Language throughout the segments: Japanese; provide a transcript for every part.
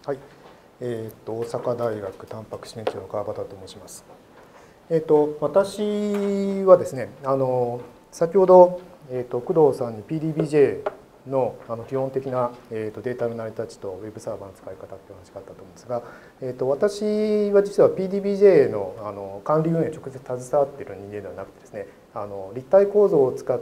はい、大阪大学タンパク質研究の川端と申します。私はですね、先ほど、工藤さんに PDBJ の基本的な、データの成り立ちと Web サーバーの使い方っていう話があったと思うんですが、私は実は PDBJ の管理運営に直接携わっている人間ではなくてですね、立体構造を使って、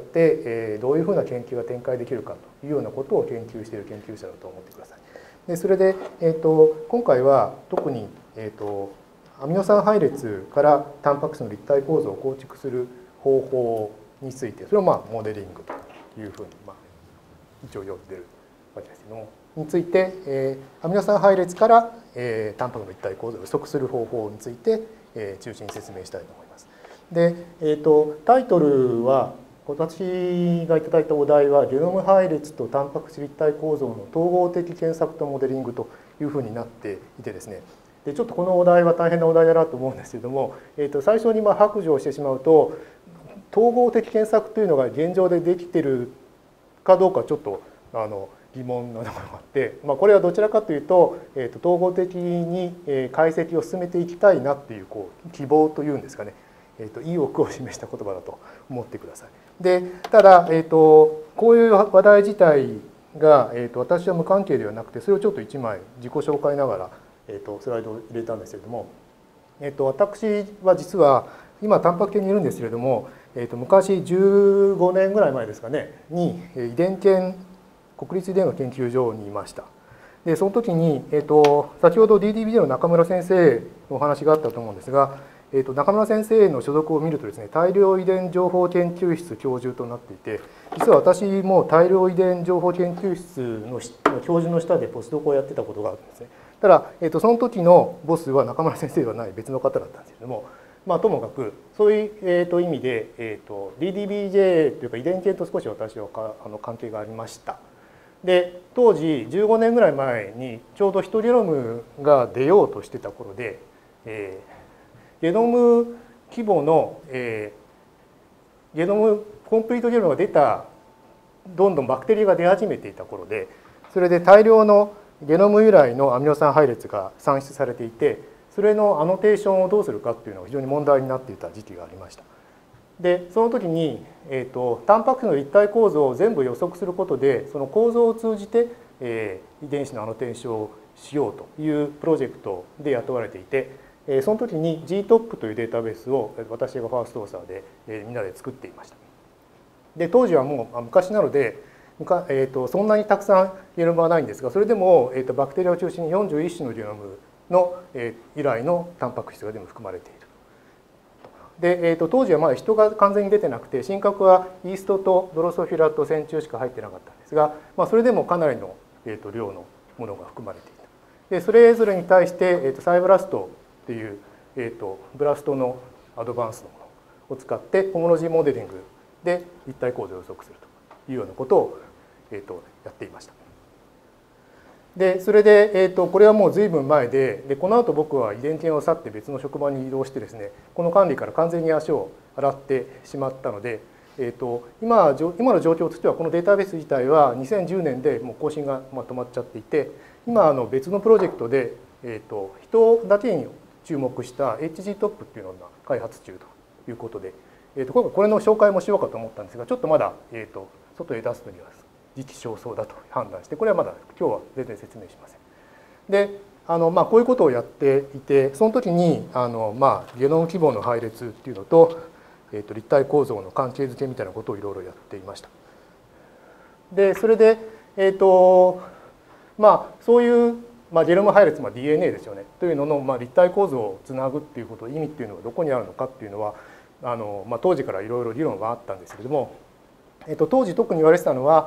どういうふうな研究が展開できるかというようなことを研究している研究者だと思ってください。でそれで、今回は特に、アミノ酸配列からタンパク質の立体構造を構築する方法について、それをモデリングというふうに、一応呼んでるわけですけども、について、アミノ酸配列から、タンパクの立体構造を予測する方法について、中心に説明したいと思います。で、タイトルは私がいただいたお題はゲノム配列とタンパク質立体構造の統合的検索とモデリングというふうになっていてですね、でちょっとこのお題は大変なお題だなと思うんですけれども、最初に白状してしまうと、統合的検索というのが現状でできているかどうかちょっと疑問なところがあって、これはどちらかというと、統合的に解析を進めていきたいなっていう希望というんですかね、意欲を示した言葉だと思ってください。でただ、こういう話題自体が、私は無関係ではなくて、それをちょっと1枚自己紹介ながら、スライドを入れたんですけれども、私は実は今タンパク系にいるんですけれども、昔15年ぐらい前ですかねに遺伝研国立遺伝学研究所にいました。でその時に、先ほど DDBJ の中村先生のお話があったと思うんですが、中村先生の所属を見るとですね、大量遺伝情報研究室教授となっていて、実は私も大量遺伝情報研究室の教授の下でポスドクをやってたことがあるんですね。ただ、その時のボスは中村先生ではない別の方だったんですけれども、ともかくそういう、意味で、DDBJ というか遺伝系と少し私は関係がありました。で当時15年ぐらい前にちょうどヒトゲノムが出ようとしてた頃で、ゲノム規模の、ゲノムコンプリートゲノムが出た、どんどんバクテリアが出始めていた頃で、それで大量のゲノム由来のアミノ酸配列が産出されていて、それのアノテーションをどうするかっていうのが非常に問題になっていた時期がありました。でその時に、タンパク質の立体構造を全部予測することで、その構造を通じて、遺伝子のアノテーションをしようというプロジェクトで雇われていて、その時に GTOP というデータベースを私がファーストオーサーでみんなで作っていました。で当時はもう昔なので、そんなにたくさんゲノムはないんですが、それでもバクテリアを中心に41種のゲノムの由来のタンパク質が全部含まれている。で当時はまだ人が完全に出てなくて、真核はイーストとドロソフィラと線虫しか入ってなかったんですが、それでもかなりの量のものが含まれていた。でそれぞれに対してサイブラストっていうブラストのアドバンスのものを使ってホモロジーモデリングで立体構造を予測するというようなことをやっていました。でそれで、これはもう随分前で、この後僕は遺伝研を去って別の職場に移動してですね、この管理から完全に足を洗ってしまったので、今の状況としてはこのデータベース自体は2010年でもう更新が止まっちゃっていて、今別のプロジェクトで、人だけに注目した HGTOP っていうのを開発中ということで、今回これの紹介もしようかと思ったんですが、ちょっとまだ、外へ出すのには時期尚早だと判断して、これはまだ今日は全然説明しません。でこういうことをやっていて、その時にゲノム規模の配列っていうのと、立体構造の関係づけみたいなことをいろいろやっていました。でそれでそういうゲノム配列、DNA ですよねというのの、立体構造をつなぐっていうこと意味っていうのがどこにあるのかっていうのは当時からいろいろ議論があったんですけれども、当時特に言われてたのは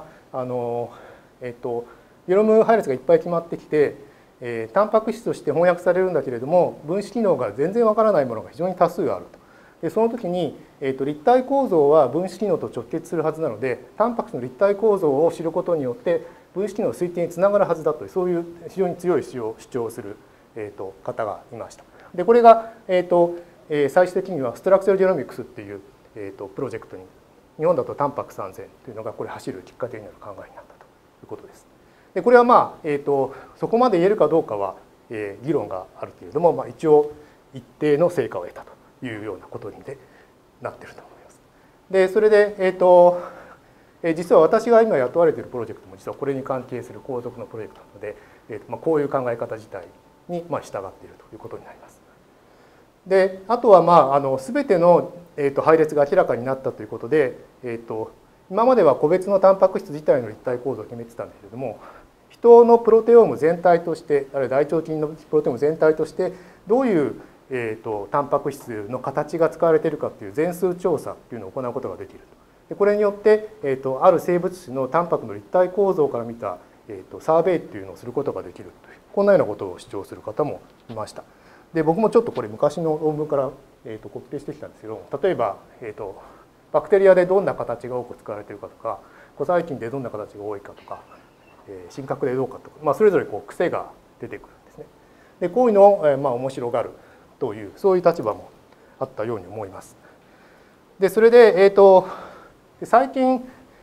ゲノム配列がいっぱい決まってきて、タンパク質として翻訳されるんだけれども、分子機能が全然わからないものが非常に多数あると。でその時に、立体構造は分子機能と直結するはずなので、タンパク質の立体構造を知ることによって分子機能の推定につながるはずだという、そういう非常に強い主張をする、方がいました。でこれが、最終的にはストラクチャルジェノミクスっていう、プロジェクトに、日本だとタンパク3000というのがこれ走るきっかけになる考えになったということです。 でこれはそこまで言えるかどうかは議論があるけれども、一応一定の成果を得たというようなことになっていると思います。でそれで、実は私が今雇われているプロジェクトも実はこれに関係する皇族のプロジェクトなので、こういう考え方自体に従っているということになります。であとは全ての配列が明らかになったということで、今までは個別のタンパク質自体の立体構造を決めてたんですけれども、人のプロテオーム全体として、あるいは大腸菌のプロテオーム全体としてどういうタンパク質の形が使われているかという全数調査というのを行うことができると。でこれによってある生物質のタンパクの立体構造から見たサーベイっていうのをすることができるという、こんなようなことを主張する方もいました。で僕もちょっとこれ昔の論文からコピペしてきたんですけど、例えばバクテリアでどんな形が多く使われているかとか、古細菌でどんな形が多いかとか、真核でどうかとか、それぞれ癖が出てくるんですね。でこういうのを面白がるという、そういう立場もあったように思います。でそれで最近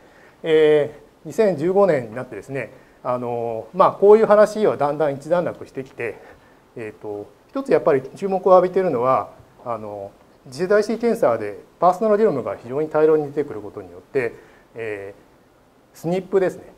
2015年になってですね、こういう話はだんだん一段落してきて、一つやっぱり注目を浴びているのは次世代シーケンサーでパーソナルゲノムが非常に大量に出てくることによって、SNP ですね、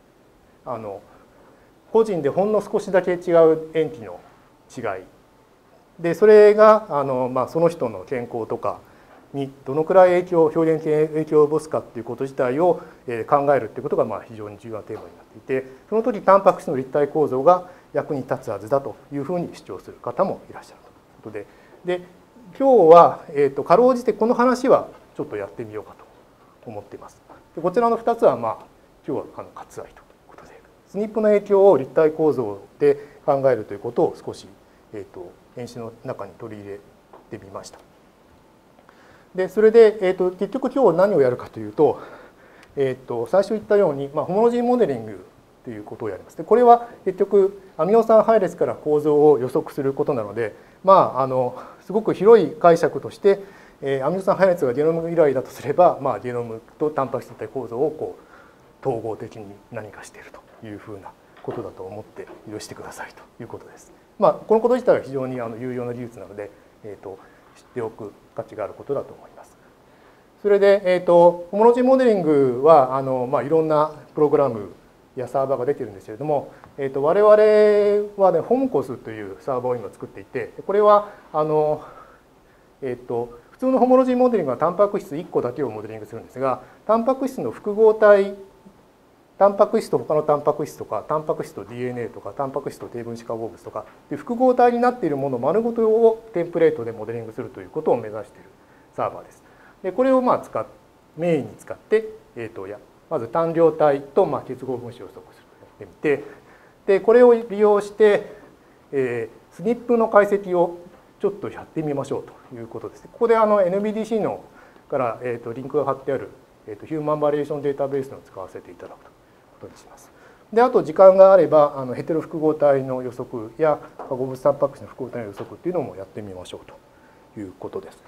個人でほんの少しだけ違う塩基の違いで、それがその人の健康とかにどのくらい表現的に影響を及ぼすかっていうこと自体を考えるっていうことが非常に重要なテーマになっていて、その時タンパク質の立体構造が役に立つはずだというふうに主張する方もいらっしゃるということで、今日はかろうじてこの話はちょっとやってみようかと思っています。でこちらの2つは今日は割愛ということで、SNP の影響を立体構造で考えるということを少し演習の中に取り入れてみました。でそれで、結局今日何をやるかというと、最初言ったように、ホモロジーモデリングということをやります。でこれは結局アミノ酸配列から構造を予測することなので、すごく広い解釈として、アミノ酸配列がゲノム由来だとすれば、ゲノムとタンパク質立体構造を統合的に何かしているというふうなことだと思って許してくださいということです。このこと自体は非常に有用な技術なので、知っておく価値があることだと思います。それで、ホモロジーモデリングはいろんなプログラムやサーバーが出ているんですけれども、我々はね、ホムコスというサーバーを今作っていて、これは普通のホモロジーモデリングはタンパク質1個だけをモデリングするんですが、タンパク質の複合体、タンパク質と他のタンパク質とか、タンパク質と DNA とか、タンパク質と低分子化合物とか複合体になっているもの丸ごとをテンプレートでモデリングするということを目指しているサーバーです。でこれをメインに使って、まず単量体と結合分子を予測するとやってみて、でこれを利用して、SNP の解析をちょっとやってみましょうということです。ここでNBDC のから、リンクが貼ってある、ヒューマンバリエーションデータベースを使わせていただくということにします。であと時間があればヘテロ複合体の予測や化合物タンパク質の複合体の予測っていうのもやってみましょうということです。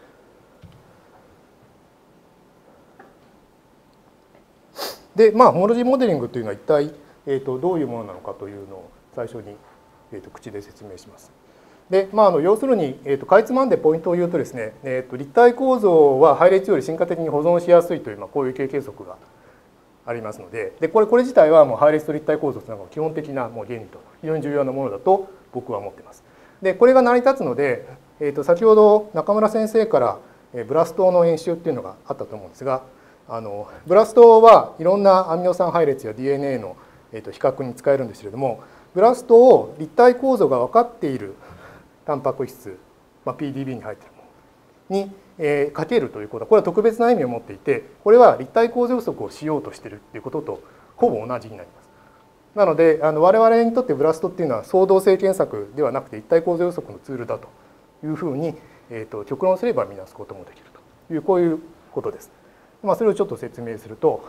でホモロジーモデリングというのは一体、どういうものなのかというのを最初に、口で説明します。で要するに、かいつまんでポイントを言うとですね、立体構造は配列より進化的に保存しやすいという、こういう経験則がありますので、これ自体はもう配列と立体構造というのが基本的な原理と非常に重要なものだと僕は思っています。でこれが成り立つので、先ほど中村先生からブラストの演習っていうのがあったと思うんですが、ブラストはいろんなアミノ酸配列や DNA の比較に使えるんですけれども、ブラストを立体構造が分かっているタンパク質、PDB に入っているものにかけるということは、これは特別な意味を持っていて、これは立体構造予測をしようとしているということとほぼ同じになります。なので我々にとってブラストっていうのは相動性検索ではなくて立体構造予測のツールだというふうに極論すれば見なすこともできるという、こういうことです。それをちょっと説明すると、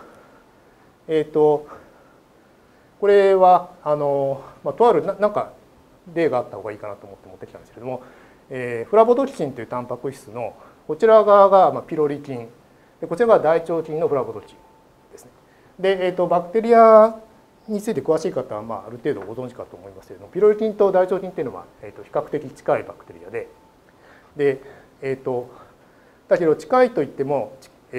これはとあるなんか例があった方がいいかなと思って持ってきたんですけれども、フラボドキシンというタンパク質のこちら側がピロリ菌で、こちらが大腸菌のフラボドキンですね。で、バクテリアについて詳しい方はある程度ご存知かと思いますけれども、ピロリ菌と大腸菌っていうのは比較的近いバクテリアで、だけど近いといっても、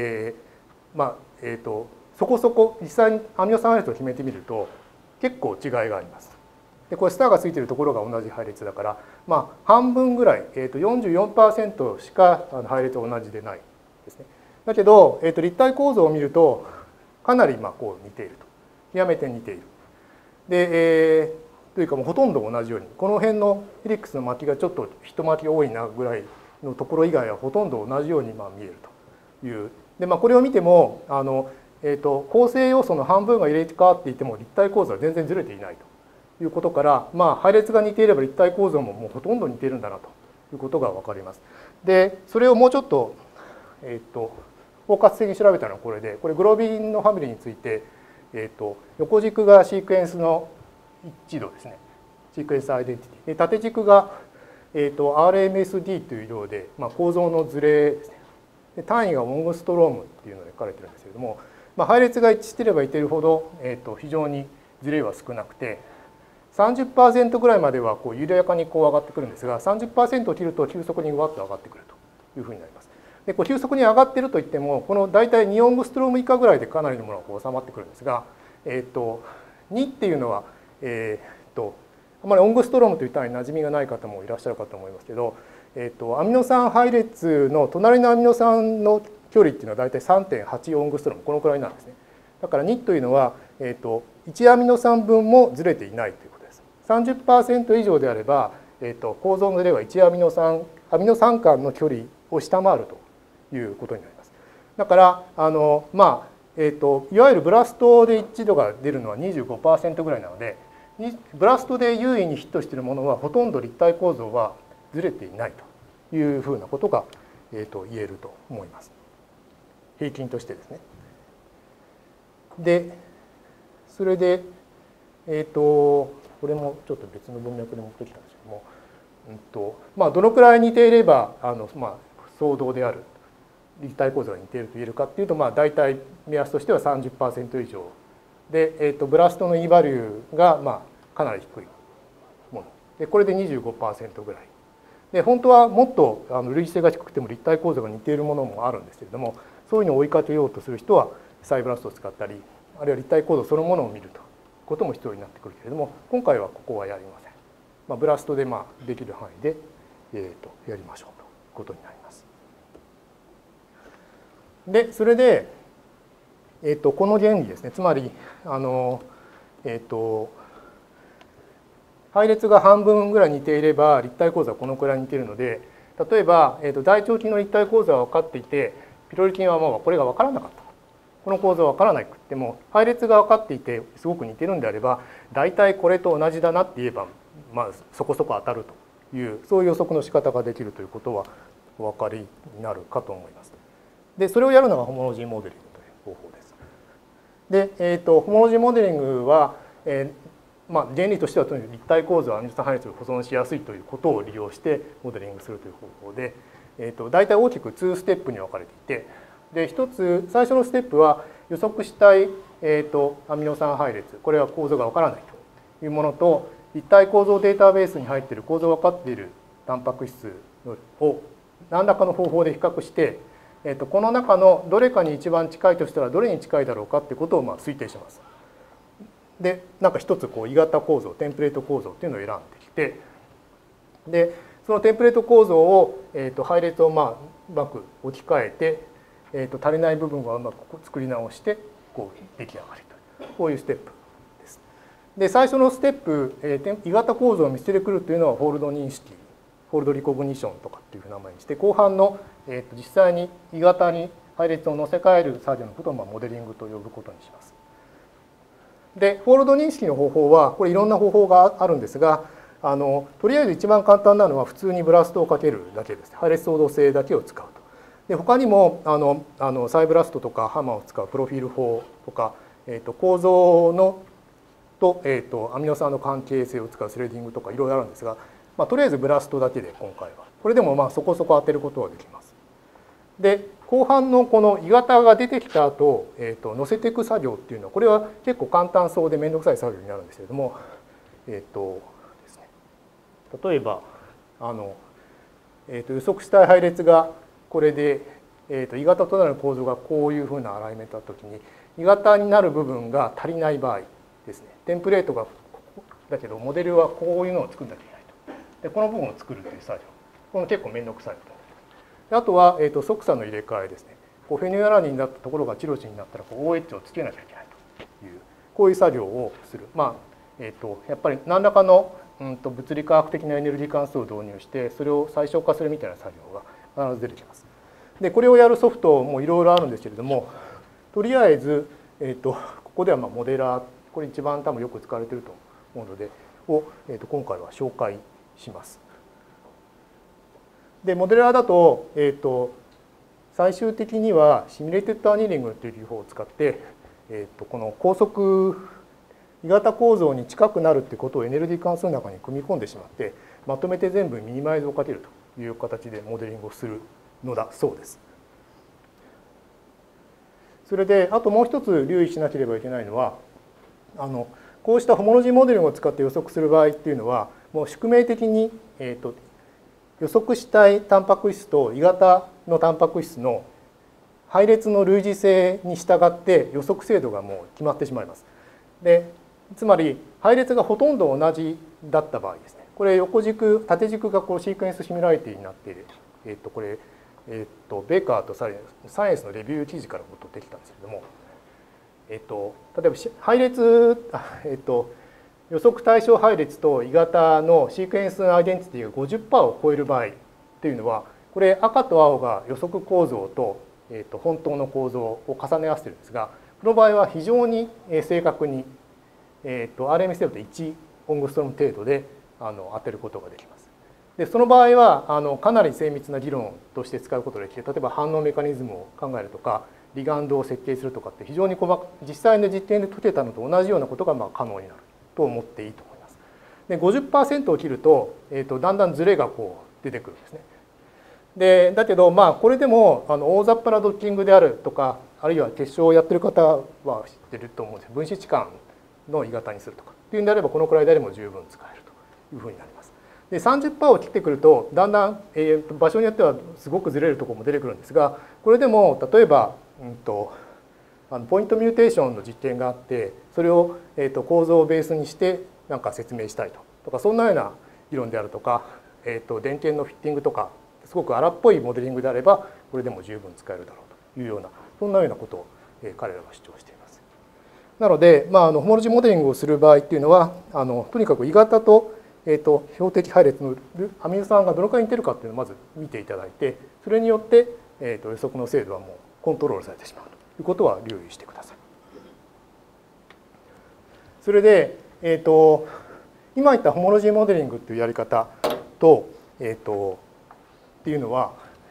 そこそこ実際にアミノ酸配列を決めてみると結構違いがあります。でこれスターがついているところが同じ配列だから、半分ぐらい、44% しか配列は同じでないですね。だけど、立体構造を見るとかなりこう似ていると、極めて似ている。で、というかもうほとんど同じように、この辺のヘリックスの巻きがちょっと一巻き多いなぐらいのところ以外はほとんど同じように見えるという。でこれを見ても構成要素の半分が入れ替わっていても立体構造は全然ずれていないということから、配列が似ていれば立体構造ももうほとんど似ているんだなということが分かります。でそれをもうちょっと、包括的に調べたのはこれで、これグロビンのファミリーについて、横軸がシークエンスの一致度ですね、シークエンスアイデンティティで、縦軸が、RMSD という量で、構造のズレですね。で単位がオングストロームっていうので書かれてるんですけれども、配列が一致していればいっているほど、非常にズレは少なくて 30% ぐらいまではこう緩やかにこう上がってくるんですが、 30% を切ると急速にうわっと上がってくるというふうになります。でこう急速に上がっているといっても、この大体2オングストローム以下ぐらいでかなりのものがこう収まってくるんですが、2っていうのは、あまりオングストロームという単位に馴染みがない方もいらっしゃるかと思いますけど、アミノ酸配列の隣のアミノ酸の距離っていうのは大体 3.8 オングストローム、このくらいなんですね。だから2というのは、1アミノ酸分もずれていないということです。30% 以上であれば、構造のずれは1アミノ酸間の距離を下回るということになります。だからいわゆるブラストで一致度が出るのは 25% ぐらいなので、ブラストで優位にヒットしているものはほとんど立体構造はずれていないというふうなことが言えると思います。平均としてですね。でそれでこれもちょっと別の文脈で持ってきたんですけども、どのくらい似ていれば相同である立体構造が似ていると言えるかっていうと、大体目安としては 30% 以上で、ブラストの E バリューがかなり低いもので、これで 25% ぐらいで、本当はもっと類似性が低くても立体構造が似ているものもあるんですけれども、そういうのを追いかけようとする人はサイブラストを使ったり、あるいは立体構造そのものを見るということも必要になってくるけれども、今回はここはやりません。ブラストでできる範囲で、やりましょうということになります。でそれで、この原理ですね、つまり配列が半分ぐらい似ていれば立体構造はこのくらい似ているので、例えば、大腸菌の立体構造は分かっていて、ピロリ菌はこれが分からなかった、この構造は分からなくても配列が分かっていてすごく似てるんであれば、大体これと同じだなって言えば、そこそこ当たるという、そういう予測の仕方ができるということはお分かりになるかと思います。でそれをやるのがホモロジーモデリングという方法です。で、ホモロジーモデリングは、原理としてはとにかく立体構造はアミノ酸配列を保存しやすいということを利用してモデリングするという方法で、大体大きく2ステップに分かれていて、で一つ最初のステップは予測したい、アミノ酸配列、これは構造が分からないというものと、立体構造データベースに入っている構造が分かっているタンパク質を何らかの方法で比較して、この中のどれかに一番近いとしたらどれに近いだろうかということを推定します。で一つ異型構造、テンプレート構造っていうのを選んできて、でそのテンプレート構造を、配列をうまく置き換えて、足りない部分はうまく作り直して出来上がりという、こういうステップです。で最初のステップ、異型構造を見せてくるというのはホールド認識、ホールドリコグニションとかっていう名前にして、後半の、実際に異型に配列を乗せ替える作業のことをモデリングと呼ぶことにします。でホールド認識の方法はこれいろんな方法があるんですが、とりあえず一番簡単なのは普通にブラストをかけるだけです。配列相動性だけを使うと。で他にもサイブラストとかハマーを使うプロフィール法とか、構造のと、アミノ酸の関係性を使うスレディングとかいろいろあるんですが、とりあえずブラストだけで今回はこれでもそこそこ当てることはできます。で後半のこの鋳型が出てきた後、乗せていく作業っていうのはこれは結構簡単そうで面倒くさい作業になるんですけれども、ですね、例えば予測したい配列がこれで、鋳型となる構造がこういうふうなアライメントだった時に鋳型になる部分が足りない場合ですね、テンプレートがだけどモデルはこういうのを作んなきゃいけないと。でこの部分を作るという作業、これ結構面倒くさいことで、あとは、側差の入れ替えですね。こうフェニュアラニになったところがチロシになったらこう OH をつけなきゃいけないというこういう作業をする。やっぱり何らかの物理科学的なエネルギー関数を導入してそれを最小化するみたいな作業が必ず出てきます。でこれをやるソフトもいろいろあるんですけれども、とりあえず、ここではモデラー、これ一番多分よく使われていると思うので今回は紹介します。でモデラーだと、最終的にはシミュレーテッドアニリングという技法を使って、この高速鋳型構造に近くなるってことをエネルギー関数の中に組み込んでしまってまとめて全部ミニマイズをかけるという形でモデリングをするのだそうです。それであともう一つ留意しなければいけないのはこうしたホモロジーモデリングを使って予測する場合っていうのはもう宿命的に、予測したいタンパク質と鋳型のタンパク質の配列の類似性に従って予測精度がもう決まってしまいます。でつまり配列がほとんど同じだった場合ですね、これ横軸縦軸がこうシークエンスシミュラリティになっている、これ、ベーカーとサイエンスのレビュー記事から取ってきたんですけれども、例えば配列、予測対象配列と鋳型のシークエンスアイデンティティが 50% を超える場合っていうのはこれ赤と青が予測構造と、本当の構造を重ね合わせてるんですが、この場合は非常に正確に、RMS 精度で1オングストロム程度で当てることができます。でその場合はかなり精密な理論として使うことができて、例えば反応メカニズムを考えるとかリガンドを設計するとかって非常に実際の実験で解けたのと同じようなことが可能になると思っていいと思います。で 50% を切ると、だんだんズレがこう出てくるんですね。でだけどこれでも大雑把なドッキングであるとかあるいは結晶をやってる方は知ってると思うんです。分子置換の鋳型にするとかっていうんであればこのくらいであれば十分使えるというふうになります。で 30% を切ってくるとだんだん、場所によってはすごくずれるところも出てくるんですが、これでも例えば、ポイントミューテーションの実験があってそれを、構造をベースにしてなんか説明したいとかそんなような議論であるとか、電源のフィッティングとかすごく荒っぽいモデリングであればこれでも十分使えるだろうというようなそんなようなことを、彼らは主張しています。なので、ホモロジーモデリングをする場合っていうのはとにかく鋳型と標的配列のアミノ酸がどのくらい似てるかっていうのをまず見ていただいて、それによって、予測の精度はもうコントロールされてしまうということは留意してください。それで、今言ったホモロジーモデリングっていうやり方と、っていうのは、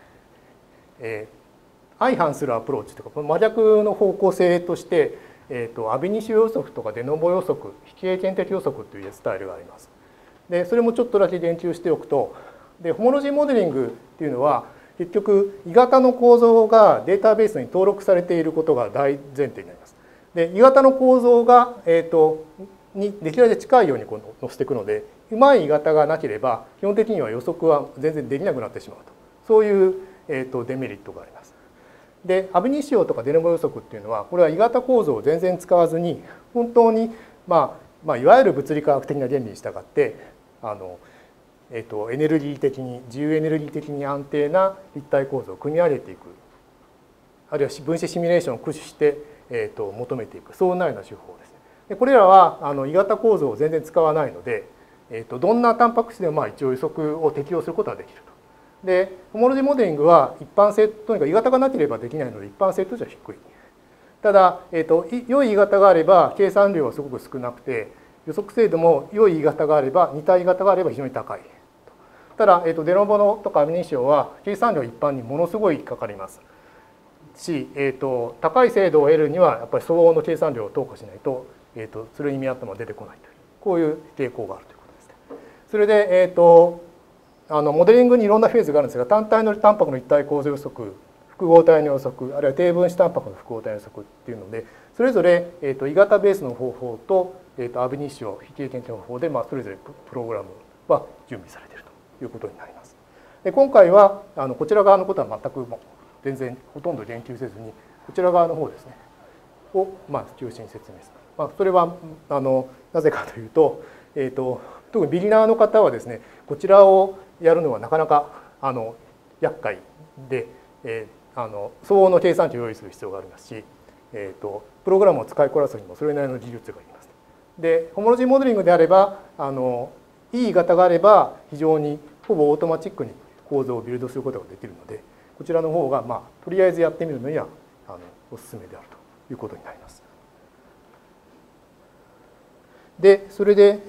相反するアプローチというか真逆の方向性として、アビニシオ予測とかデノボ予測、非経験的予測というスタイルがあります。でそれもちょっとだけ言及しておくと、でホモロジーモデリングっていうのは結局鋳型の構造がデータベースに登録されていることが大前提になります。で鋳型の構造が、にできるだけ近いようにこう載せていくので、うまい鋳型がなければ基本的には予測は全然できなくなってしまうと、そういう、デメリットがあります。でアビニシオとかデノボ予測っていうのはこれは鋳型構造を全然使わずに本当にいわゆる物理科学的な原理に従ってエネルギー的に自由エネルギー的に安定な立体構造を組み上げていく、あるいは分子シミュレーションを駆使して、求めていく、そんなような手法ですね。でこれらは鋳型構造を全然使わないので、どんなタンパク質でも一応予測を適用することができると。でホモロジーモデリングは一般性とにかく鋳型がなければできないので一般性としては低い。ただ、良い鋳型があれば計算量はすごく少なくて予測精度も良い鋳型があれば似た鋳型があれば非常に高い。ただ、デノボのとかアビニシオは計算量一般にものすごいかかりますし、高い精度を得るにはやっぱり相応の計算量を投下しないと、それに見合ったものが出てこないというこういう傾向があるということですね。それで、モデリングにいろんなフェーズがあるんですが、単体のタンパクの立体構造予測、複複合体の予測、あるいは低分子タンパクの複合体の予測っていうので、それぞれ異型ベースの方法とアブニッシュ非経験的な方法でそれぞれプログラムは準備されているということになります。で今回はこちら側のことは全く全然ほとんど言及せずに、こちら側の方ですねを中心に説明する。それはなぜかというと、特にビギナーの方はですね、こちらをやるのはなかなか厄介で、相応の計算機を用意する必要がありますし、プログラムを使いこなすにもそれなりの技術がいります。でホモロジーモデリングであればいい型があれば非常にほぼオートマチックに構造をビルドすることができるので、こちらの方がとりあえずやってみるのにはおすすめであるということになります。でそれで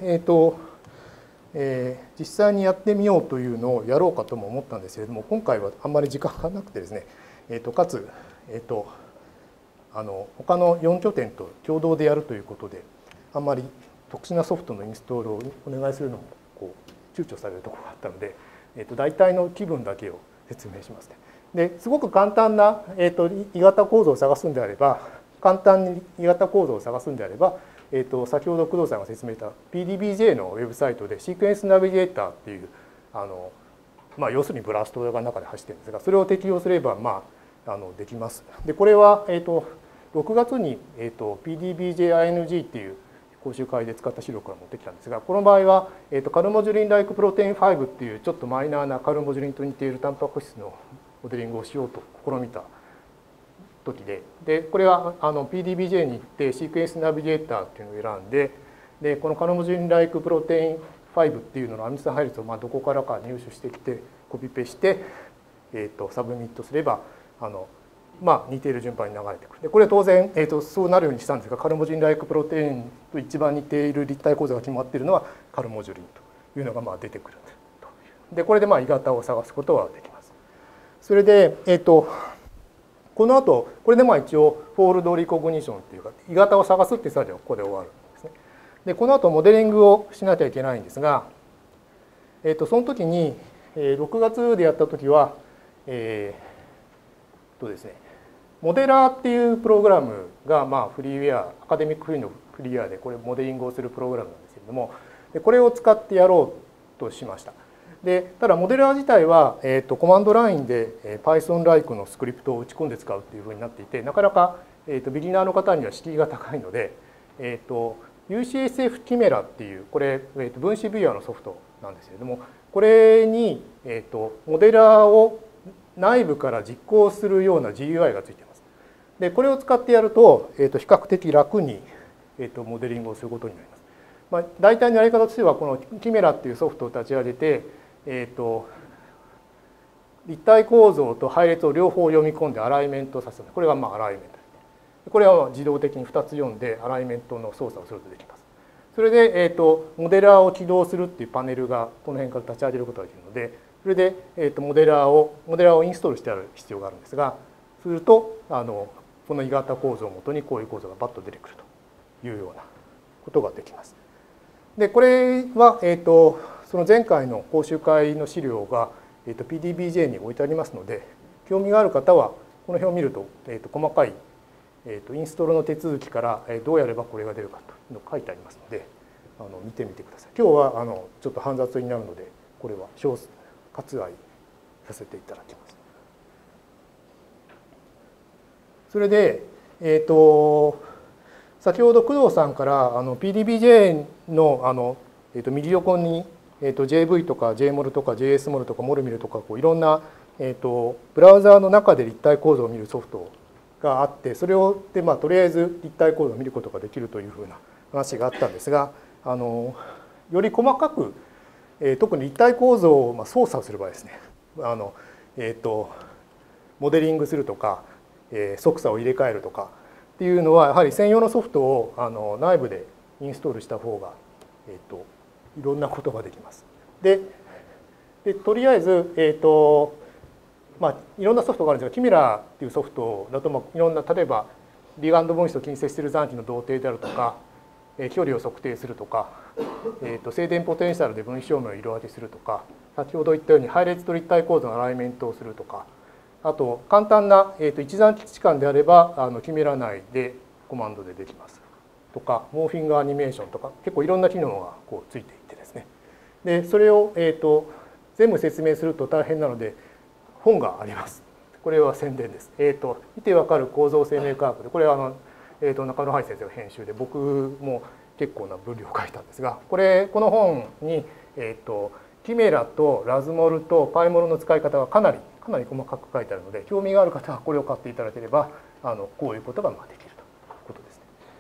実際にやってみようというのをやろうかとも思ったんですけれども、今回はあんまり時間がなくてですね、かつ他の4拠点と共同でやるということで、あんまり特殊なソフトのインストールをお願いするのも躊躇されるところがあったので、大体の気分だけを説明しますね。ですごく簡単な、異型構造を探すんであれば、先ほど工藤さんが説明した PDBJ のウェブサイトでシークエンスナビゲーターっていう要するにブラストが中で走ってるんですが、それを適用すればできます。でこれは6月にPDBJ-ING っていう講習会で使った資料から持ってきたんですが、この場合はカルモジュリンライクプロテイン5っていうちょっとマイナーなカルモジュリンと似ているタンパク質のモデリングをしようと試みた時で、これはPDBJ に行ってシークエンスナビゲーターっていうのを選んで、このカルモジュリンライクプロテイン5っていうののアミノ酸配列をどこからか入手してきてコピペして、サブミットすれば似ている順番に流れてくる。でこれは当然、そうなるようにしたんですが、カルモジュリンライクプロテインと一番似ている立体構造が決まっているのはカルモジュリンというのが出てくると。でこれで異型を探すことはできます。それでこの後これで一応フォールドリコグニションっていうか異型を探すっていう作業はここで終わるんですね。でこの後モデリングをしなきゃいけないんですが、その時に6月でやった時はですね、モデラーっていうプログラムがフリーウェア、アカデミックフリーのフリーウェアでこれモデリングをするプログラムなんですけれども、これを使ってやろうとしました。でただモデラー自体は、コマンドラインで Python-like のスクリプトを打ち込んで使うっていうふうになっていて、なかなか、ビギナーの方には敷居が高いので、UCSF キメラっていうこれ、分子ビューアーのソフトなんですけれども、これに、モデラーを内部から実行するような GUI がついています。でこれを使ってやると、比較的楽に、モデリングをすることになります。大体のやり方としてはこのキメラっていうソフトを立ち上げて、立体構造と配列を両方読み込んでアライメントさせる。これがアライメント。これは自動的に2つ読んでアライメントの操作をするとできます。それで、モデラーを起動するっていうパネルがこの辺から立ち上げることができるので、それで、モデラーをインストールしてある必要があるんですが、するとこの異型構造をもとにこういう構造がバッと出てくるというようなことができます。でこれは、その前回の講習会の資料が、PDBJ に置いてありますので、興味がある方はこの表を見ると、細かい、インストールの手続きからどうやればこれが出るかというのが書いてありますので、見てみてください。今日はちょっと煩雑になるのでこれは割愛させていただきます。それで、先ほど工藤さんからPDBJ のミリオコンにJV とか JMOL とか JSMOL とか MOLMIL とかいろんなブラウザーの中で立体構造を見るソフトがあって、それをでとりあえず立体構造を見ることができるというふうな話があったんですが、より細かく特に立体構造を操作する場合ですね、モデリングするとか側差を入れ替えるとかっていうのはやはり専用のソフトを内部でインストールした方がいろんなことができます。でとりあえずいろんなソフトがあるんですが、キメラっていうソフトだといろんな、例えばリガンド分子と近接している残機の同定であるとか、距離を測定するとか、静電ポテンシャルで分子照明を色分けするとか、先ほど言ったように配列と立体構造のアライメントをするとか、 あと簡単な、一段基地間であればキメラ内でコマンドでできますとか、モーフィングアニメーションとか結構いろんな機能がこうついていてですね、でそれを、全部説明すると大変なので本があります。これは宣伝です。見てわかる構造生命科学で、これは中野ハイ先生が編集で、僕も結構な分量を書いたんですが、この本に、キメラとラズモルとパイモルの使い方がかなり細かく書いてあるので、興味がある方はこれを買っていただければこういうことができるということですね。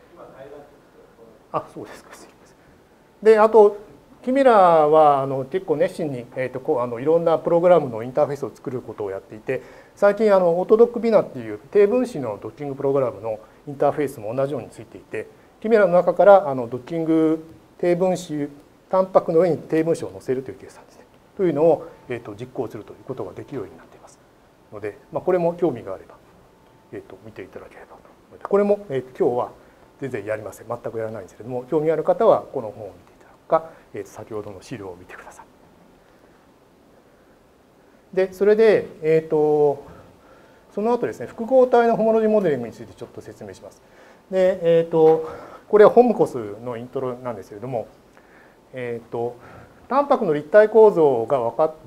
あ、そうですか。すいません。で、あとキメラは結構熱心に、いろんなプログラムのインターフェースを作ることをやっていて、最近オートドックビナっていう低分子のドッキングプログラムのインターフェースも同じようについていて、キメラの中からドッキング低分子タンパクの上に低分子を載せるという計算ですね。というのを、実行するということができるようになっていますので、これも興味があれば、見ていただければと思います。これも、今日は全然やりません。全くやらないんですけれども、興味ある方はこの本を見ていただくか、先ほどの資料を見てください。で、それで、その後ですね、複合体のホモロジーモデリングについてちょっと説明します。で、これはホムコスのイントロなんですけれども、タンパクの立体構造が分かって、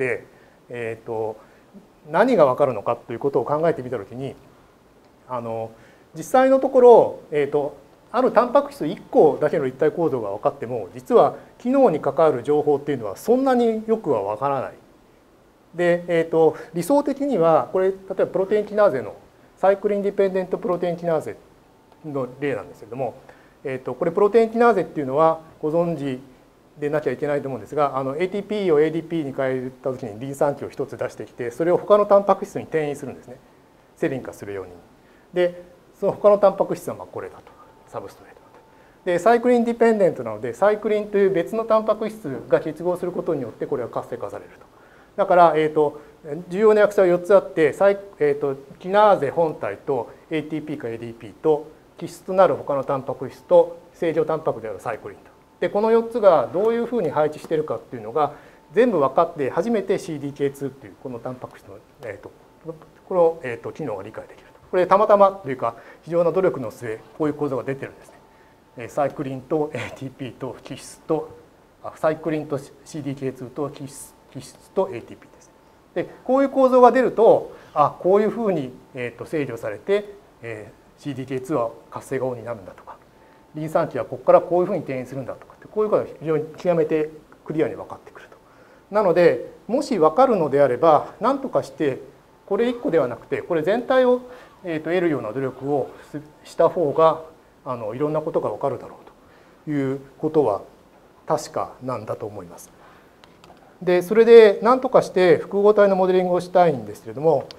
何が分かるのかということを考えてみたときに、実際のところ、あるタンパク質1個だけの立体構造が分かっても、実は機能に関わる情報っていうのはそんなによくは分からない。で、理想的にはこれ例えばプロテインキナーゼのサイクリンディペンデントプロテインキナーゼの例なんですけれども、これプロテインキナーゼっていうのはご存知でなきゃいけないと思うんですが、ATP を ADP に変えた時にリン酸基を1つ出してきて、それを他のタンパク質に転移するんですね。セリン化するように。でその他のタンパク質はこれだと、サブストレートで、サイクリンディペンデントなので、サイクリンという別のタンパク質が結合することによってこれは活性化されると。だから、重要な役割は4つあって、キナーゼ本体と ATP か ADP と基質となる他のタンパク質と正常タンパクであるサイクリンと。でこの4つがどういうふうに配置しているかっていうのが全部分かって初めて CDK2 っていうこのタンパク質の、この、機能が理解できると。これたまたまというか非常な努力の末こういう構造が出てるんですね。サイクリンと ATP と基質とサイクリンと CDK2 と基質と ATP です。でこういう構造が出るとこういうふうに、制御されて、CDK2 は活性がオンになるんだとか、リン酸基はここからこういうふうに転移するんだとか、こういうことが非常に極めてクリアに分かってくると。なのでもし分かるのであれば何とかしてこれ1個ではなくてこれ全体を、得るような努力をした方がいろんなことが分かるだろうということは確かなんだと思います。でそれで何とかして複合体のモデリングをしたいんですけれども、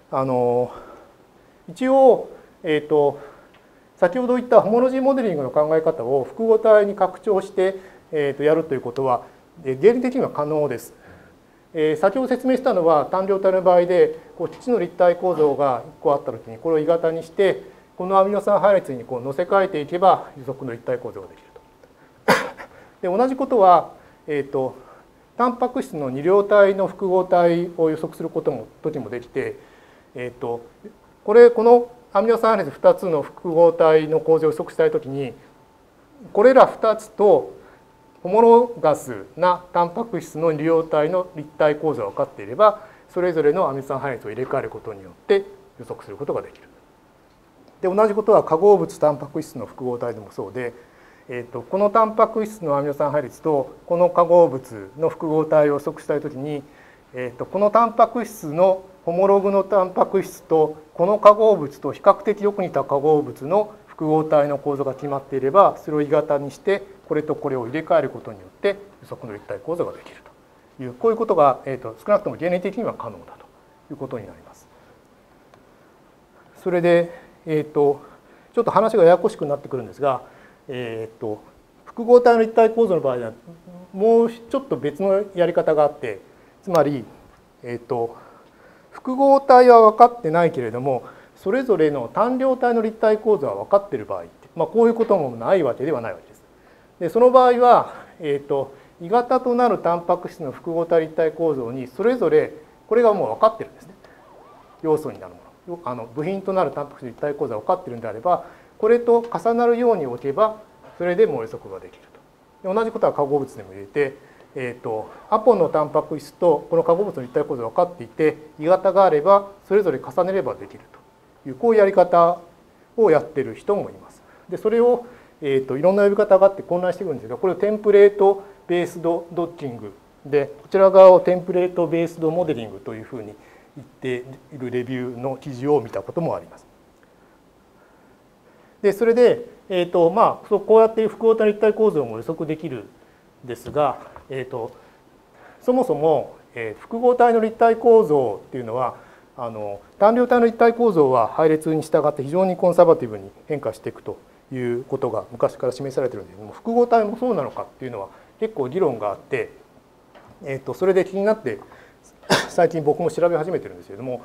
一応、先ほど言ったホモロジーモデリングの考え方を複合体に拡張して、やるということは原理的には可能です。先ほど説明したのは単量体の場合でこっちの立体構造が1個あった時にこれを鋳型にしてこのアミノ酸配列にこう乗せ替えていけば予測の立体構造ができると。で同じことは、タンパク質の2両体の複合体を予測する時もできて、このアミノ酸配列2つの複合体の構造を予測したい時にこれら2つとホモロガスなタンパク質の2両体の立体構造が分かっていればそれぞれのアミノ酸配列を入れ替えることによって予測することができる。で同じことは化合物タンパク質の複合体でもそうで、このタンパク質のアミノ酸配列とこの化合物の複合体を予測したいときに、このタンパク質のホモログのタンパク質とこの化合物と比較的よく似た化合物の複合体の構造が決まっていればそれを鋳型にしてこれとこれを入れ替えることによって予測の立体構造ができるというこういうことが、少なくとも原理的には可能だということになります。それで、ちょっと話がややこしくなってくるんですが、複合体の立体構造の場合はもうちょっと別のやり方があって、つまり、複合体は分かってないけれどもそれぞれの単量体の立体構造は分かっている場合って、こういうこともないわけではないわけです。でその場合は、鋳型となるタンパク質の複合体立体構造にそれぞれこれがもう分かってるんですね。 要素になるもの、部品となるタンパク質の立体構造が分かっているのであれば、これと重なるように置けばそれでも予測ができると。同じことは化合物でも言えて、アポのタンパク質とこの化合物の立体構造が分かっていて、鋳型があればそれぞれ重ねればできるという、こういうやり方をやってる人もいます。でそれを、いろんな呼び方があって混乱してくるんですが、これをテンプレートベースドドッキングで、こちら側をテンプレートベースドモデリングというふうに言っているレビューの記事を見たこともあります。でそれで、こうやって複合体立体構造も予測できるんですが、そもそも、複合体の立体構造っていうのは単量体の立体構造は配列に従って非常にコンサバティブに変化していくということが昔から示されているんですけども、複合体もそうなのかっていうのは結構議論があって、それで気になって最近僕も調べ始めてるんですけれども、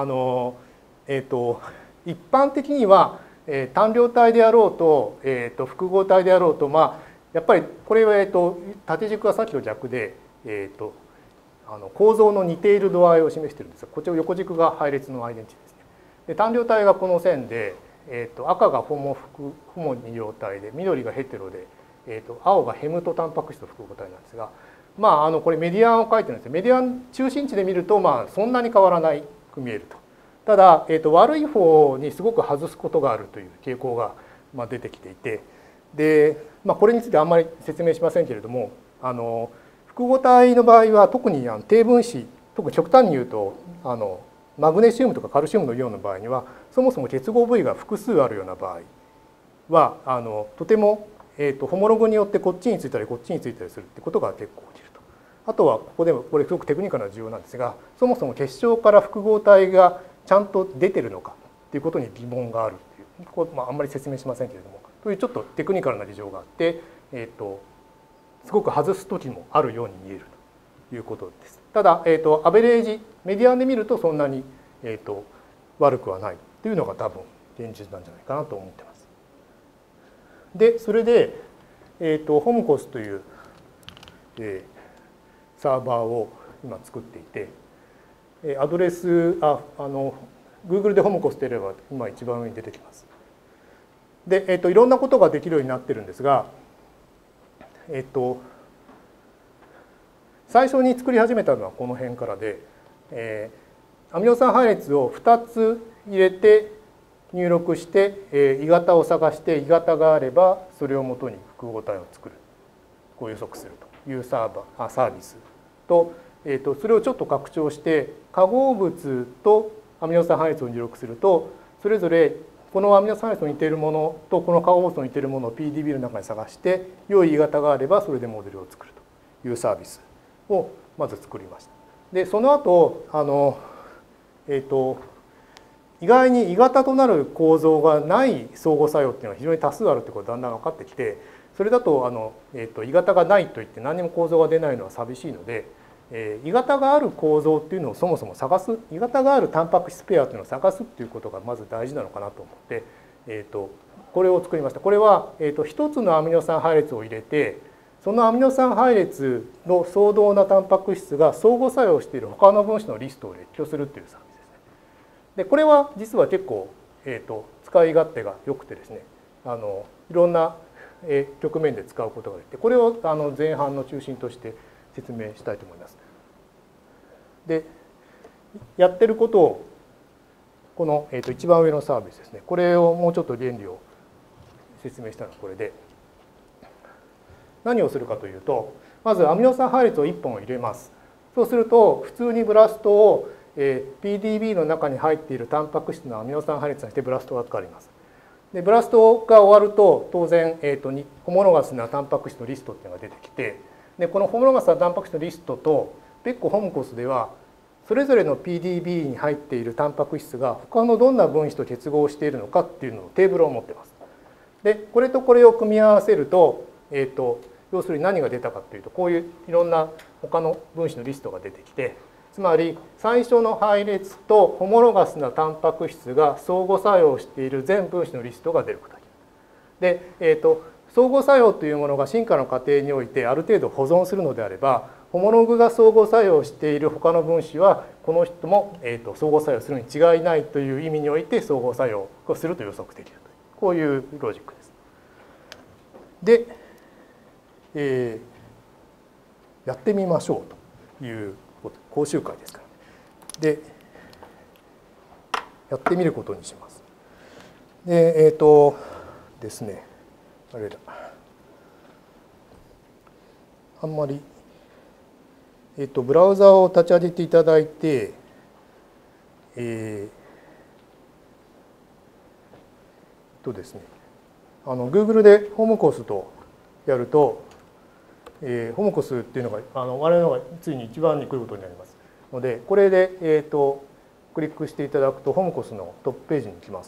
一般的には単量体であろうと、複合体であろうと、やっぱりこれは、縦軸がさっきと逆で、構造の似ている度合いを示しているんですが、こちら横軸が配列のアイデンティティですね。で単量体がこの線で、赤がホモ二量体で、緑がヘテロで、青がヘムとタンパク質と複合体なんですが、これメディアンを書いてるんですよ。メディアン中心値で見ると、そんなに変わらないく見えると。ただ、悪い方にすごく外すことがあるという傾向が出てきていて、で、これについてあんまり説明しませんけれども、複合体の場合は特に低分子、特に極端に言うとマグネシウムとかカルシウムのイオンの場合には、そもそも結合部位が複数あるような場合はとても、ホモログによってこっちについたりこっちについたりするってことが結構起きると。あとはここでもこれすごくテクニカルな重要なんですが、そもそも結晶から複合体がちゃんと出てるのかっていうことに疑問があるっていう、これあんまり説明しませんけれども、というちょっとテクニカルな事情があって、すごく外す時もあるように見えるということです。ただ、アベレージメディアンで見るとそんなに、悪くはないというのが多分現実なんじゃないかなと思ってます。でそれで、ホムコスという、サーバーを今作っていて、アドレスGoogle でホムコスと入れれば今一番上に出てきます。で、いろんなことができるようになってるんですが、最初に作り始めたのはこの辺からで、アミノ酸配列を2つ入れて入力して、鋳型を探して鋳型があればそれをもとに複合体を作る、こう予測するというサービスと、それをちょっと拡張して化合物とアミノ酸配列を入力すると、それぞれこのアミノ酸配列と似ているものとこの化合物と似ているものを PDB の中に探して良い鋳型があればそれでモデルを作るというサービスをまず作りました。でその後意外に鋳型となる構造がない相互作用っていうのは非常に多数あるってことがだんだん分かってきて、それだと鋳型がないといって何にも構造が出ないのは寂しいので、鋳型がある構造っていうのをそもそも探す、鋳型があるタンパク質ペアっていうのを探すっていうことがまず大事なのかなと思って、これを作りました。これは一つのアミノ酸配列を入れて、そのアミノ酸配列の相同なタンパク質が相互作用している他の分子のリストを列挙するっていうサービスですね。でこれは実は結構、使い勝手が良くてですね、いろんな局面で使うことができて、これを前半の中心として説明したいと思います。でやってることをこの、一番上のサービスですね、これをもうちょっと原理を説明したのはこれで、何をするかというと、まずアミノ酸配列を1本入れます。そうすると普通にブラストを PDB の中に入っているタンパク質のアミノ酸配列にしてブラストがかかります。でブラストが終わると当然、ホモロガスなタンパク質のリストっていうのが出てきて、でこのホモロガスなタンパク質のリストと別個ホムコスではそれぞれの PDB に入っているタンパク質が他のどんな分子と結合しているのかっていうのをテーブルを持ってます。でこれとこれを組み合わせると、要するに何が出たかというと、こういういろんな他の分子のリストが出てきて、つまり最初の配列とホモロガスなタンパク質が相互作用している全分子のリストが出ることができる。相互作用というものが進化の過程においてある程度保存するのであれば、 ホモログが相互作用している他の分子はこの人も、相互作用するに違いないという意味において相互作用をすると予測できるというこういうロジックです。で、やってみましょうという講習会ですから。で、やってみることにします。で、ですね、あれだ。あんまり、ブラウザを立ち上げていただいて、ですね、Google でホームコスとやると、ホームコスっていうのが我々のがついに一番に来ることになりますので、これで、クリックしていただくとホームコスのトップページに来ます。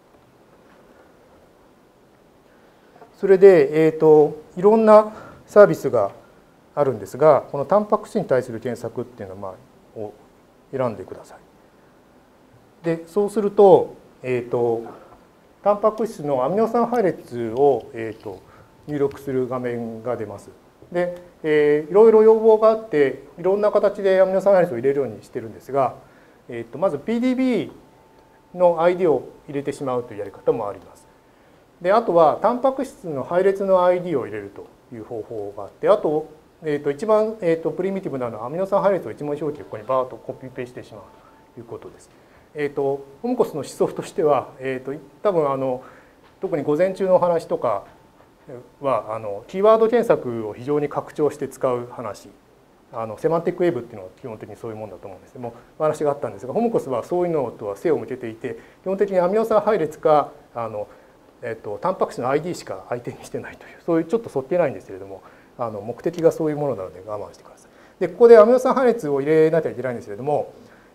それで、いろんなサービスがあるんですが、このタンパク質に対する検索っていうのを選んでください。で、そうすると、タンパク質のアミノ酸配列を、入力する画面が出ます。で、いろいろ要望があって、いろんな形でアミノ酸配列を入れるようにしてるんですが、まず PDB の ID を入れてしまうというやり方もあります。で、あとはタンパク質の配列の ID を入れるという方法があって、あと、一番、プリミティブなのはアミノ酸配列を一文表記でここにバーッとコピペしてしまうということです。ホームコスの思想としては、多分特に午前中のお話とかはキーワード検索を非常に拡張して使う話、セマンティックウェブっていうのは基本的にそういうものだと思うんですけども、お話があったんですが、ホームコスはそういうのとは背を向けていて、基本的にアミノ酸配列かタンパク質の ID しか相手にしてないという、そういうちょっとそっけないんですけれども、目的がそういうものなので我慢してください。で、ここでアミノ酸配列を入れなきゃいけないんですけれども、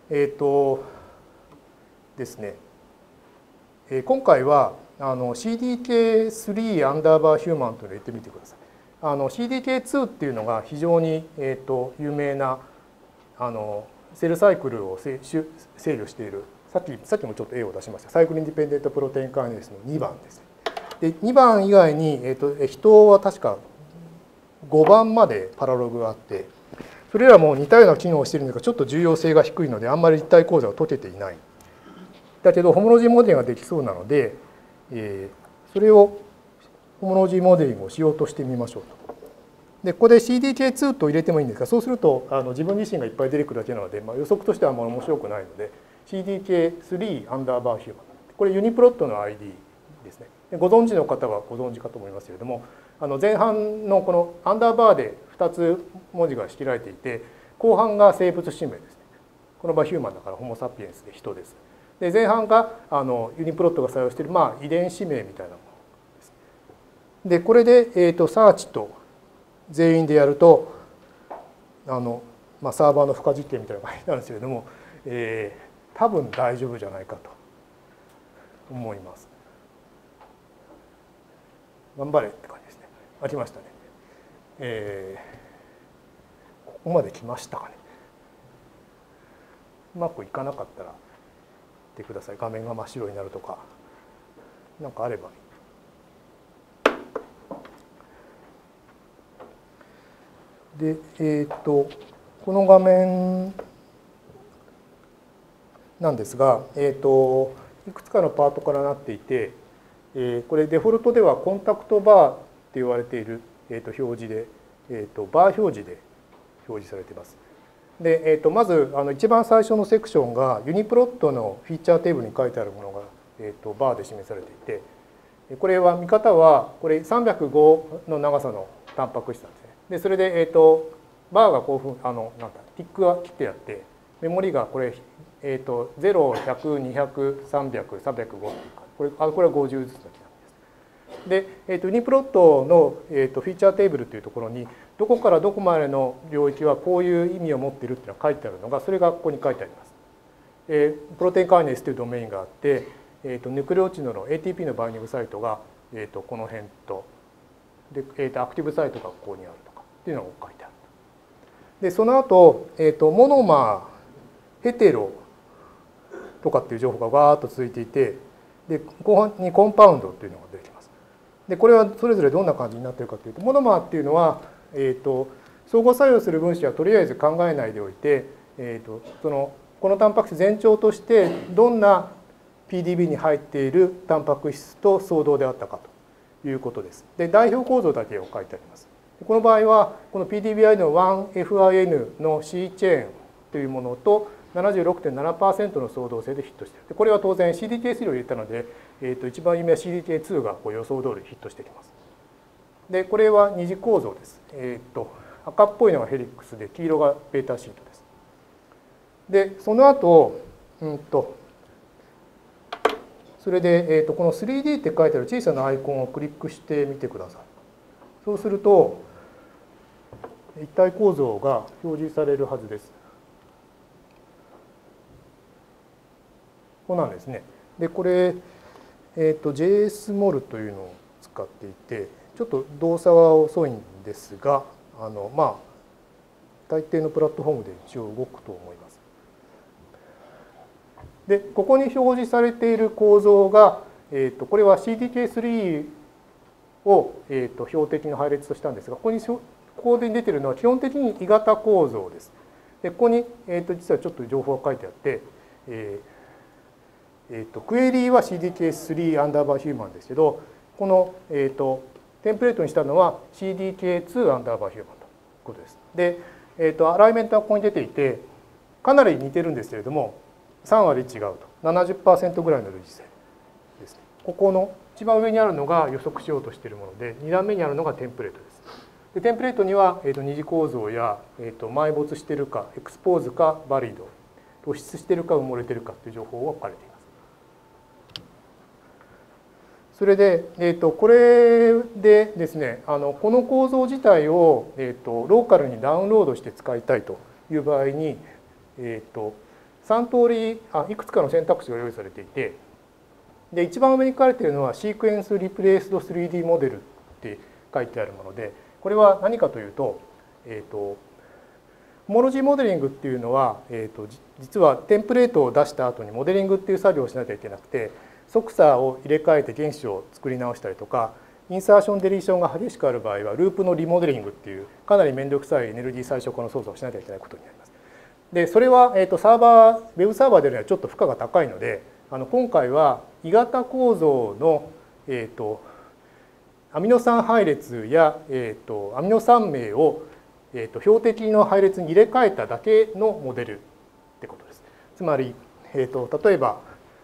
ですね、今回はCDK3 アンダーバーヒューマンというのを入れてみてください。CDK2 っていうのが非常に、有名なセルサイクルを制御している、さっきもちょっと A を出しましたサイクルインディペンデントプロテインカイネースの2番です。で2番以外に、人は確か5番までパラログがあって、それらも似たような機能をしているんですが、ちょっと重要性が低いのであんまり立体構造が解けていない。だけどホモロジーモデリングができそうなので、それをホモロジーモデリングをしようとしてみましょうと。でここで CDK2 と入れてもいいんですが、そうすると自分自身がいっぱい出てくるだけなので、予測としてはあんまり面白くないので CDK3 アンダーバーヒューマン、これユニプロットの ID ですね。ご存知の方はご存知かと思いますけれども、前半のこのアンダーバーで2つ文字が仕切られていて、後半が生物氏名ですね。この場合ヒューマンだからホモ・サピエンスで人です。で前半がユニプロットが採用している、遺伝子名みたいなものです。でこれで、サーチと全員でやるとサーバーの負荷実験みたいな感じなんですけれども、多分大丈夫じゃないかと思います。頑張れって感じですね。ありましたね。ここまで来ましたかね。うまくいかなかったら言ってください。画面が真っ白になるとか何かあれば。でこの画面なんですが、いくつかのパートからなっていて、これデフォルトではコンタクトバーって言われている、表示で、バー表示で表示されています。で、まず一番最初のセクションがユニプロットのフィーチャーテーブルに書いてあるものが、バーで示されていて、これは見方はこれ305の長さのタンパク質なんですね。でそれで、バーがこういうふうなんかティックが切ってあって、メモリがこれ、0、100、200、300、305っていうか、これは50ずつの木なんです。で、ユニプロットの、フィーチャーテーブルというところにどこからどこまでの領域はこういう意味を持っているっていうのが書いてあるのが、それがここに書いてあります。プロテインカイネースというドメインがあって、ヌクレオチドの ATP のバインディングサイトが、この辺とで、アクティブサイトがここにあるとかっていうのが書いてある。でその後、モノマーヘテロとかっていう情報がバーッと続いていて、で後半にコンパウンドっていうのが出てきます。でこれはそれぞれどんな感じになっているかというと、モノマーっていうのは、 相互作用する分子はとりあえず考えないでおいて、このタンパク質全長としてどんな PDB に入っているタンパク質と相同であったかということです。で、代表構造だけを書いてあります。この場合はこの PDBI の 1FIN の C チェーンというものと 76.7% の相同性でヒットしている。これは当然 CDK3 を入れたので、一番有名な CDK2 が予想通りヒットしてきます。で、これは二次構造です。赤っぽいのがヘリックスで黄色がベータシートです。で、その後、それで、この 3D って書いてある小さなアイコンをクリックしてみてください。そうすると、一体構造が表示されるはずです。こうなんですね。で、これ、JSMOL というのを使っていて、ちょっと動作は遅いんですが、大抵のプラットフォームで一応動くと思います。で、ここに表示されている構造が、これは CDK3 を、標的の配列としたんですが、ここで出ているのは基本的に異型構造です。で、ここに、実はちょっと情報が書いてあって、クエリーは CDK3 アンダーバーヒューマンですけど、この、テンプレートにしたのは CDK2 アンダーバーヒューマンということです。で、アライメントはここに出ていて、かなり似てるんですけれども、3割違うと。70% ぐらいの類似性ですね。ここの一番上にあるのが予測しようとしているもので、2段目にあるのがテンプレートです。で、テンプレートには、二次構造や、埋没しているか、エクスポーズか、バリード、突出しているか、埋もれているかという情報が書かれています。それで、これでですね、この構造自体を、ローカルにダウンロードして使いたいという場合に、3通りいくつかの選択肢が用意されていて、で一番上に書かれているのはシークエンスリプレイスド 3D モデルって書いてあるもので、これは何かというと、ホモロジーモデリングっていうのは、実はテンプレートを出した後にモデリングっていう作業をしなきゃいけなくて、即差を入れ替えて原子を作り直したりとか、インサーションデリーションが激しくある場合はループのリモデリングっていうかなり面倒くさいエネルギー最小化の操作をしなきゃいけないことになります。でそれはウェブサーバーではちょっと負荷が高いので、今回は異型構造の、アミノ酸配列や、アミノ酸名を、標的の配列に入れ替えただけのモデルってことです。つまり、例えば、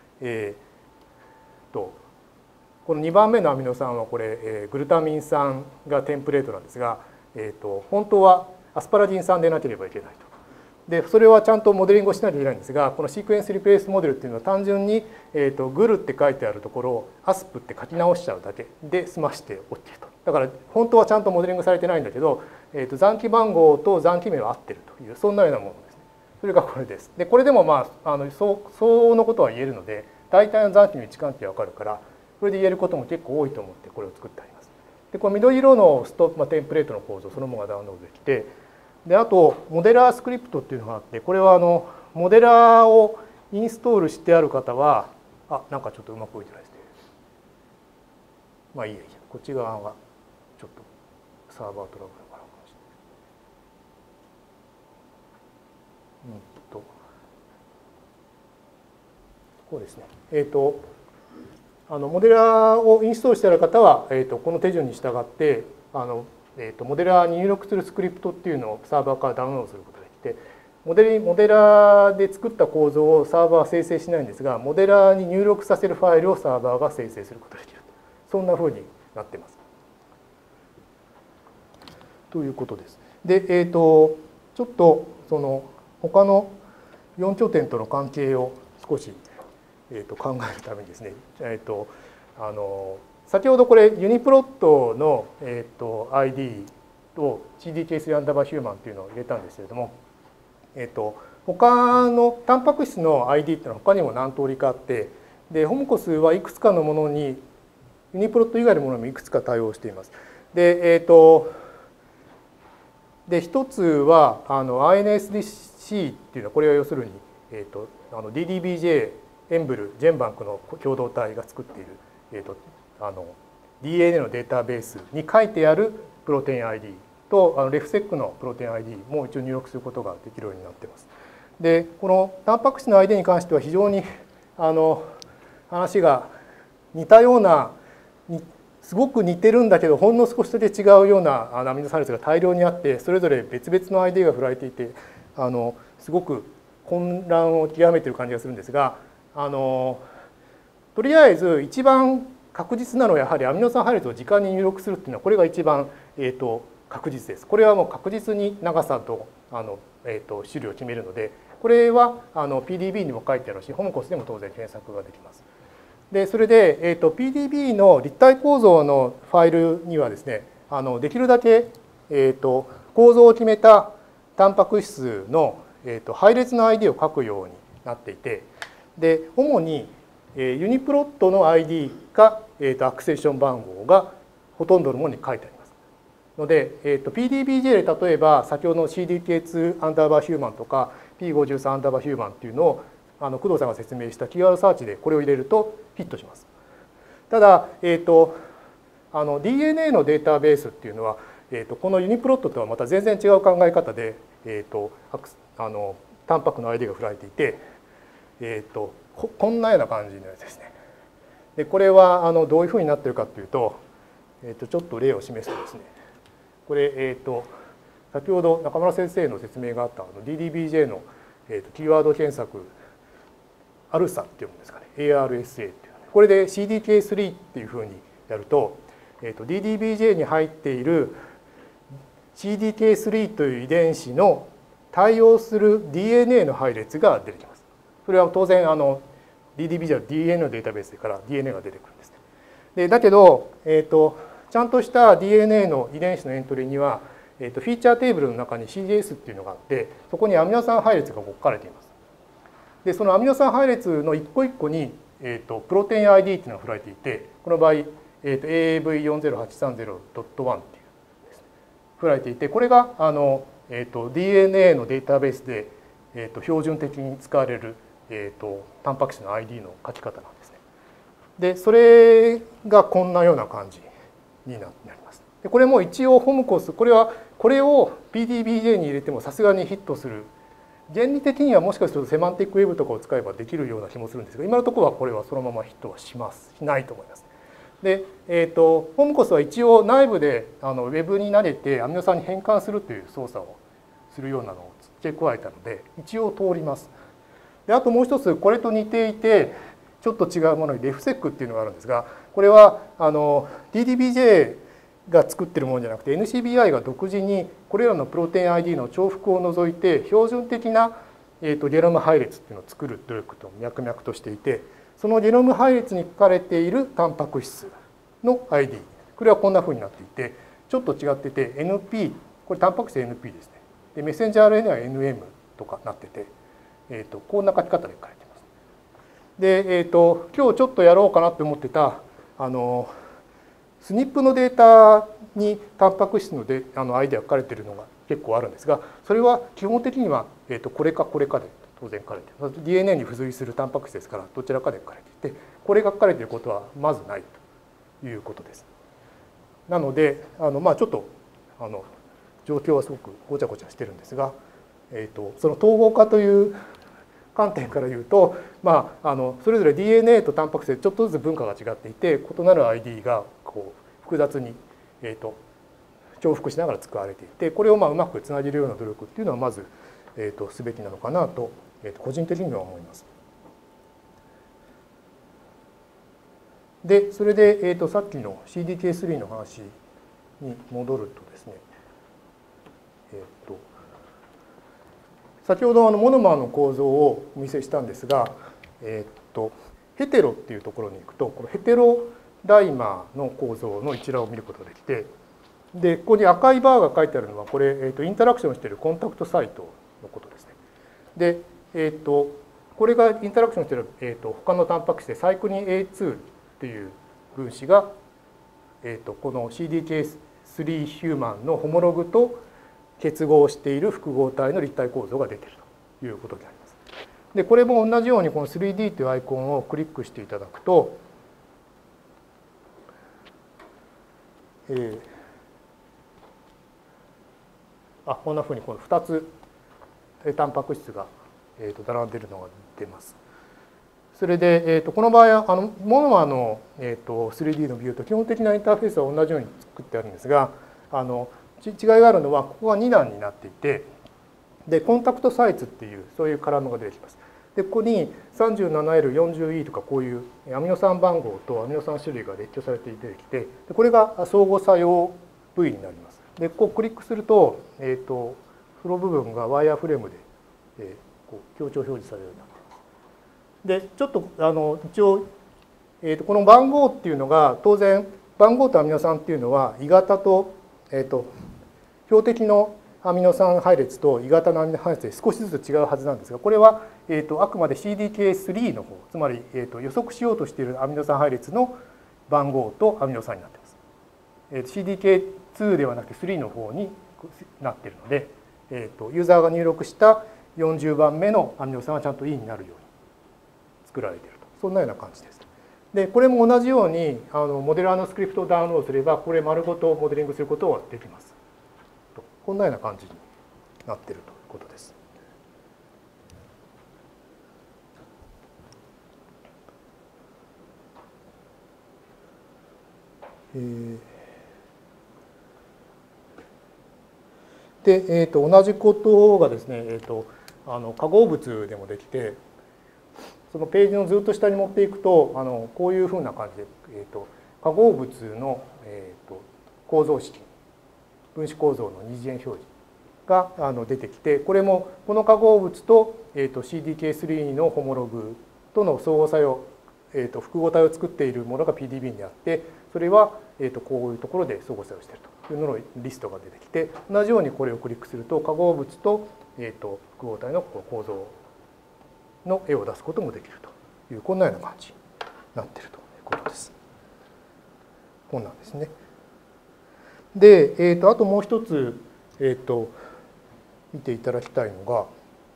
この2番目のアミノ酸はこれ、グルタミン酸がテンプレートなんですが、本当はアスパラギン酸でなければいけないと。でそれはちゃんとモデリングをしなきゃいけないんですが、このシークエンスリプレイスモデルっていうのは単純に、グルって書いてあるところをアスプって書き直しちゃうだけで済まして OK と。だから本当はちゃんとモデリングされてないんだけど、残機番号と残機名は合ってるという、そんなようなものですね。それがこれです。でこれでも相応のことは言えるので、大体の残機の位置関係が分かるから、これで言えることも結構多いと思ってこれを作ってあります。でこの緑色のテンプレートの構造そのものがダウンロードできて、であとモデラースクリプトっていうのがあって、これはモデラーをインストールしてある方はなんかちょっとうまく動いてないですね。まあいいや、こっち側がちょっとサーバートラブルがあるかもしれない。こうですね。モデラーをインストールしてある方は、この手順に従ってモデラーに入力するスクリプトっていうのをサーバーからダウンロードすることができて、モデラーで作った構造をサーバーは生成しないんですが、モデラーに入力させるファイルをサーバーが生成することができる。そんなふうになっています。ということです。で、ちょっと他の4拠点との関係を少し考えるためにですね、先ほどこれユニプロットの、ID を CDK3 アンダーバーヒューマンっていうのを入れたんですけれども、他のタンパク質の ID っていうのは他にも何通りかあって、でホモコスはいくつかのものにユニプロット以外のものにもいくつか対応しています。で、一つはINSDC っていうのは、これは要するに、DDBJ エンブルジェンバンクの共同体が作っている、DNA のデータベースに書いてあるプロテイン ID とレフセックのプロテイン ID も一応入力することができるようになっています。でこのタンパク質の ID に関しては非常に話が似たようなすごく似てるんだけどほんの少しだけ違うようなアミノ酸列が大量にあってそれぞれ別々の ID が振られていてすごく混乱を極めている感じがするんですがとりあえず一番確実なのはやはりアミノ酸配列を時間に入力するっていうのはこれが一番確実です。これはもう確実に長さと種類を決めるのでこれはPDB にも書いてあるしホモコスでも当然検索ができます。でそれで、PDB の立体構造のファイルにはですねできるだけ、構造を決めたタンパク質の、配列の ID を書くようになっていてで主にユニプロットの ID かアクセション番号がほとんどのものに書いてありますので、PDBJ で例えば先ほどの CDK2 アンダーバーヒューマンとか P53 アンダーバーヒューマンっていうのを工藤さんが説明したキーワードサーチでこれを入れるとヒットします。ただ、DNA のデータベースっていうのは、このユニプロットとはまた全然違う考え方で、タンパクの ID が振られていて、こんなような感じのやつですね。でこれはどういうふうになっているかというと、ちょっと例を示すとですねこれ、先ほど中村先生の説明があったDDBJ の、キーワード検索アルサっていうんですかね ARSA っていうこれで CDK3 っていうふうにやると、DDBJ に入っている CDK3 という遺伝子の対応する DNA の配列が出てきます。それは当然DDBJ は DNA のデータベースから DNA が出てくるんですね。でだけど、ちゃんとした DNA の遺伝子のエントリーには、フィーチャーテーブルの中に CDS っていうのがあってそこにアミノ酸配列が書かれています。でそのアミノ酸配列の一個一個に、プロテイン ID っていうのが振られていてこの場合、AAV40830.1 っていうですね振られていてこれがDNA のデータベースで、標準的に使われる、タンパク質の ID の書き方なんですね。でそれがこんなような感じになります。でこれも一応ホムコスこれを PDBJ に入れてもさすがにヒットする原理的にはもしかするとセマンティックウェブとかを使えばできるような気もするんですが今のところはこれはそのままヒットはしないと思います。で、ホムコスは一応内部でウェブに慣れてアミノ酸に変換するという操作をするようなのを付け加えたので一応通ります。であともう一つこれと似ていてちょっと違うものにレフセックっていうのがあるんですがこれはDDBJ が作ってるものじゃなくて NCBI が独自にこれらのプロテイン ID の重複を除いて標準的なゲノム配列っていうのを作る努力と脈々としていてそのゲノム配列に書かれているタンパク質の ID これはこんなふうになっていてちょっと違ってて NP これタンパク質 NP ですねでメッセンジャー RNA は NM とかなってて、こんな書き方で書いてます。で、今日ちょっとやろうかなって思ってたスニップのデータにタンパク質のアイデアが書かれているのが結構あるんですがそれは基本的には、これかこれかで当然書かれている DNA に付随するタンパク質ですからどちらかで書かれていてこれが書かれていることはまずないということです。なのでちょっと状況はすごくごちゃごちゃしてるんですが、その統合化という観点から言うと、それぞれ DNA とタンパク質でちょっとずつ文化が違っていて異なる ID がこう複雑に、重複しながら使われていてこれをうまくつなげるような努力っていうのはまず、すべきなのかなと、個人的には思います。でそれで、さっきの CDK3 の話に戻るとですね、先ほどモノマーの構造をお見せしたんですが、ヘテロっていうところに行くとこのヘテロダイマーの構造の一覧を見ることができてでここに赤いバーが書いてあるのはこれ、インタラクションしているコンタクトサイトのことですね。で、これがインタラクションしている、他のタンパク質でサイクリン A2 っていう分子が、この CDK3 ヒューマンのホモログと結合している複合体の立体構造が出ているということであります。でこれも同じようにこの 3D というアイコンをクリックしていただくと、 こんなふうにこの2つタンパク質が並んでいるのが出ます。それで、この場合はモノマの 3D のビューと基本的なインターフェースは同じように作ってあるんですが、違いがあるのはここが2段になっていて、でコンタクトサイツっていうそういうカラムが出てきます。でここに 37L40E とかこういうアミノ酸番号とアミノ酸種類が列挙されて出てきて、これが相互作用部位になります。でここをクリックすると、フロー部分がワイヤーフレームで、こう強調表示されるようになっています。でちょっと一応、この番号っていうのが当然番号とアミノ酸っていうのは異型と、標的のアミノ酸配列と異型のアミノ配列で少しずつ違うはずなんですが、これは、あくまで CDK3 の方、つまり、予測しようとしているアミノ酸配列の番号とアミノ酸になっています。CDK2 ではなくて3の方になっているので、ユーザーが入力した40番目のアミノ酸はちゃんと E になるように作られていると、そんなような感じです。でこれも同じようにモデラーのスクリプトをダウンロードすれば、これ丸ごとモデリングすることができます。こんなような感じになっているということです。で、同じことがですね、化合物でもできて、そのページのずっと下に持っていくとこういうふうな感じで、化合物の、構造式、分子構造の二次元表示が出てきて、これもこの化合物と、CDK3 のホモログとの相互作用、複合体を作っているものが PDB にあって、それは、こういうところで相互作用しているというののリストが出てきて、同じようにこれをクリックすると化合物と、複合体の構造の絵を出すこともできるという、こんなような感じになっているということです。こんなんですね。で、あともう一つ、見ていただきたいのが、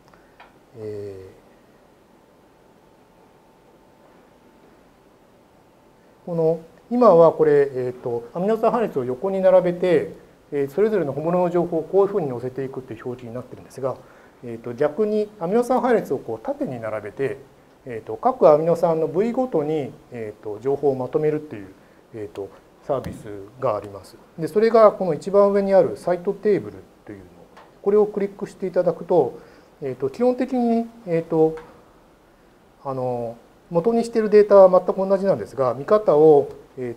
この今はこれ、アミノ酸配列を横に並べて、それぞれの本物の情報をこういうふうに載せていくという表示になっているんですが、逆にアミノ酸配列をこう縦に並べて、各アミノ酸の部位ごとに、情報をまとめるという、サービスがあります。でそれがこの一番上にあるサイトテーブルというの、これをクリックしていただくと、基本的に、元にしているデータは全く同じなんですが、見方を、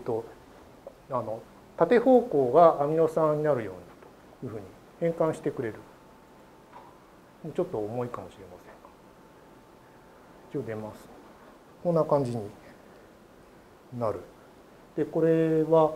縦方向がアミノ酸になるようにというふうに変換してくれる。ちょっと重いかもしれませんが、一応出ます。こんな感じになる。でこれは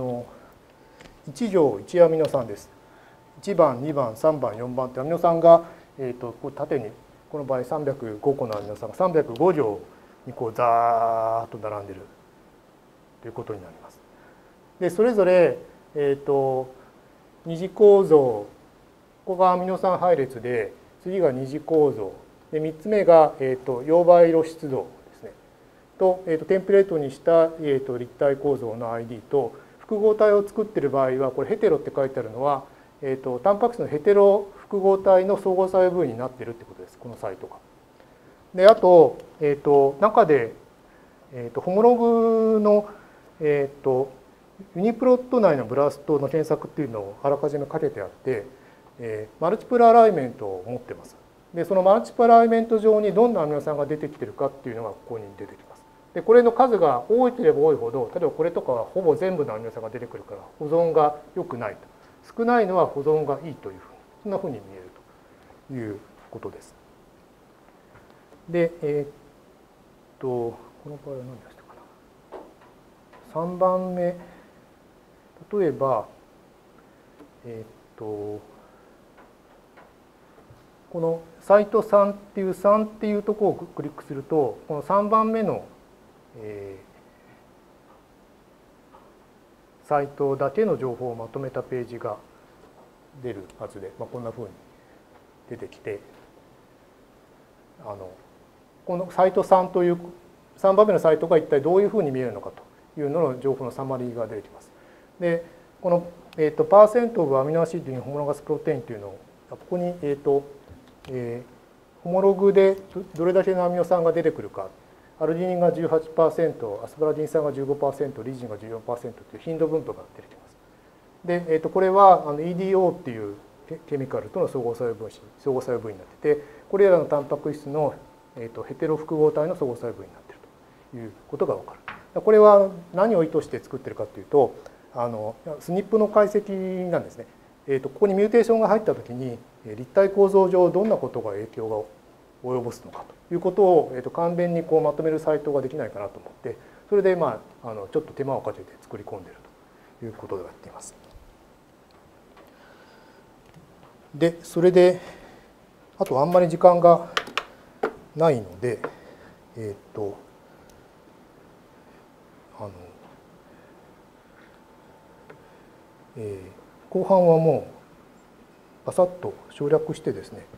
1行1アミノ酸です。1番、2番、3番、4番ってアミノ酸が、縦にこの場合305個のアミノ酸が305行にこうザーッと並んでいるということになります。でそれぞれ、二次構造、ここがアミノ酸配列で、次が二次構造で、3つ目が、溶媒露出度ですねと、テンプレートにした、立体構造の ID と、複合体を作っている場合はこれヘテロって書いてあるのは、タンパク質のヘテロ複合体の相互作用部位になっているってことです、このサイトが。であと、中で、ホモログの、ユニプロット内のブラストの検索っていうのをあらかじめかけてあって、マルチプルアライメントを持ってます。でそのマルチプルアライメント上にどんなアミノ酸が出てきてるかっていうのがここに出てきます。でこれの数が多ければ多いほど、例えばこれとかはほぼ全部のアミノ酸が出てくるから保存が良くないと、少ないのは保存がいいというふうに、そんなふうに見えるということです。でこの場合は何でしたかな。3番目、例えばこのサイト3っていう3っていうところをクリックすると、この3番目の、サイトだけの情報をまとめたページが出るはずで、こんなふうに出てきて、このサイト3という3番目のサイトが一体どういうふうに見えるのかというのの情報のサマリーが出てきます。でこのパーセントオブアミノアシッドインホモロガスプロテインというのをここに、ホモログでどれだけのアミノ酸が出てくるか、アルギニンが 18%、アスパラギン酸が 15%、リジンが 14% という頻度分布が出てきます。で、これはEDO っていうケミカルとの相互作用分になってて、これらのタンパク質のヘテロ複合体の相互作用分になっているということが分かる。これは何を意図して作ってるかというと、スニップの解析なんですね。ここにミューテーションが入った時に立体構造上どんなことが影響が及ぼすのかということを簡便にまとめるサイトができないかなと思って、それでちょっと手間をかけて作り込んでいるということをやっています。で、それであとあんまり時間がないので、後半はもうバサッと省略してですね、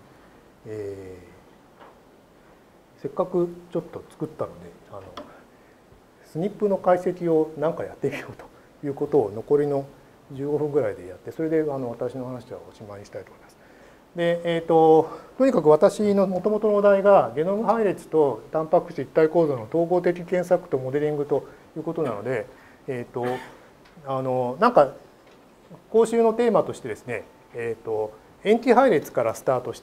せっかくちょっと作ったのでスニップの解析を何かやってみようということを残りの15分ぐらいでやって、それで私の話はおしまいにしたいと思います。で、とにかく私のもともとのお題がゲノム配列とタンパク質一体構造の統合的検索とモデリングということなので、なんか講習のテーマとしてですね、塩基配列からスタートして、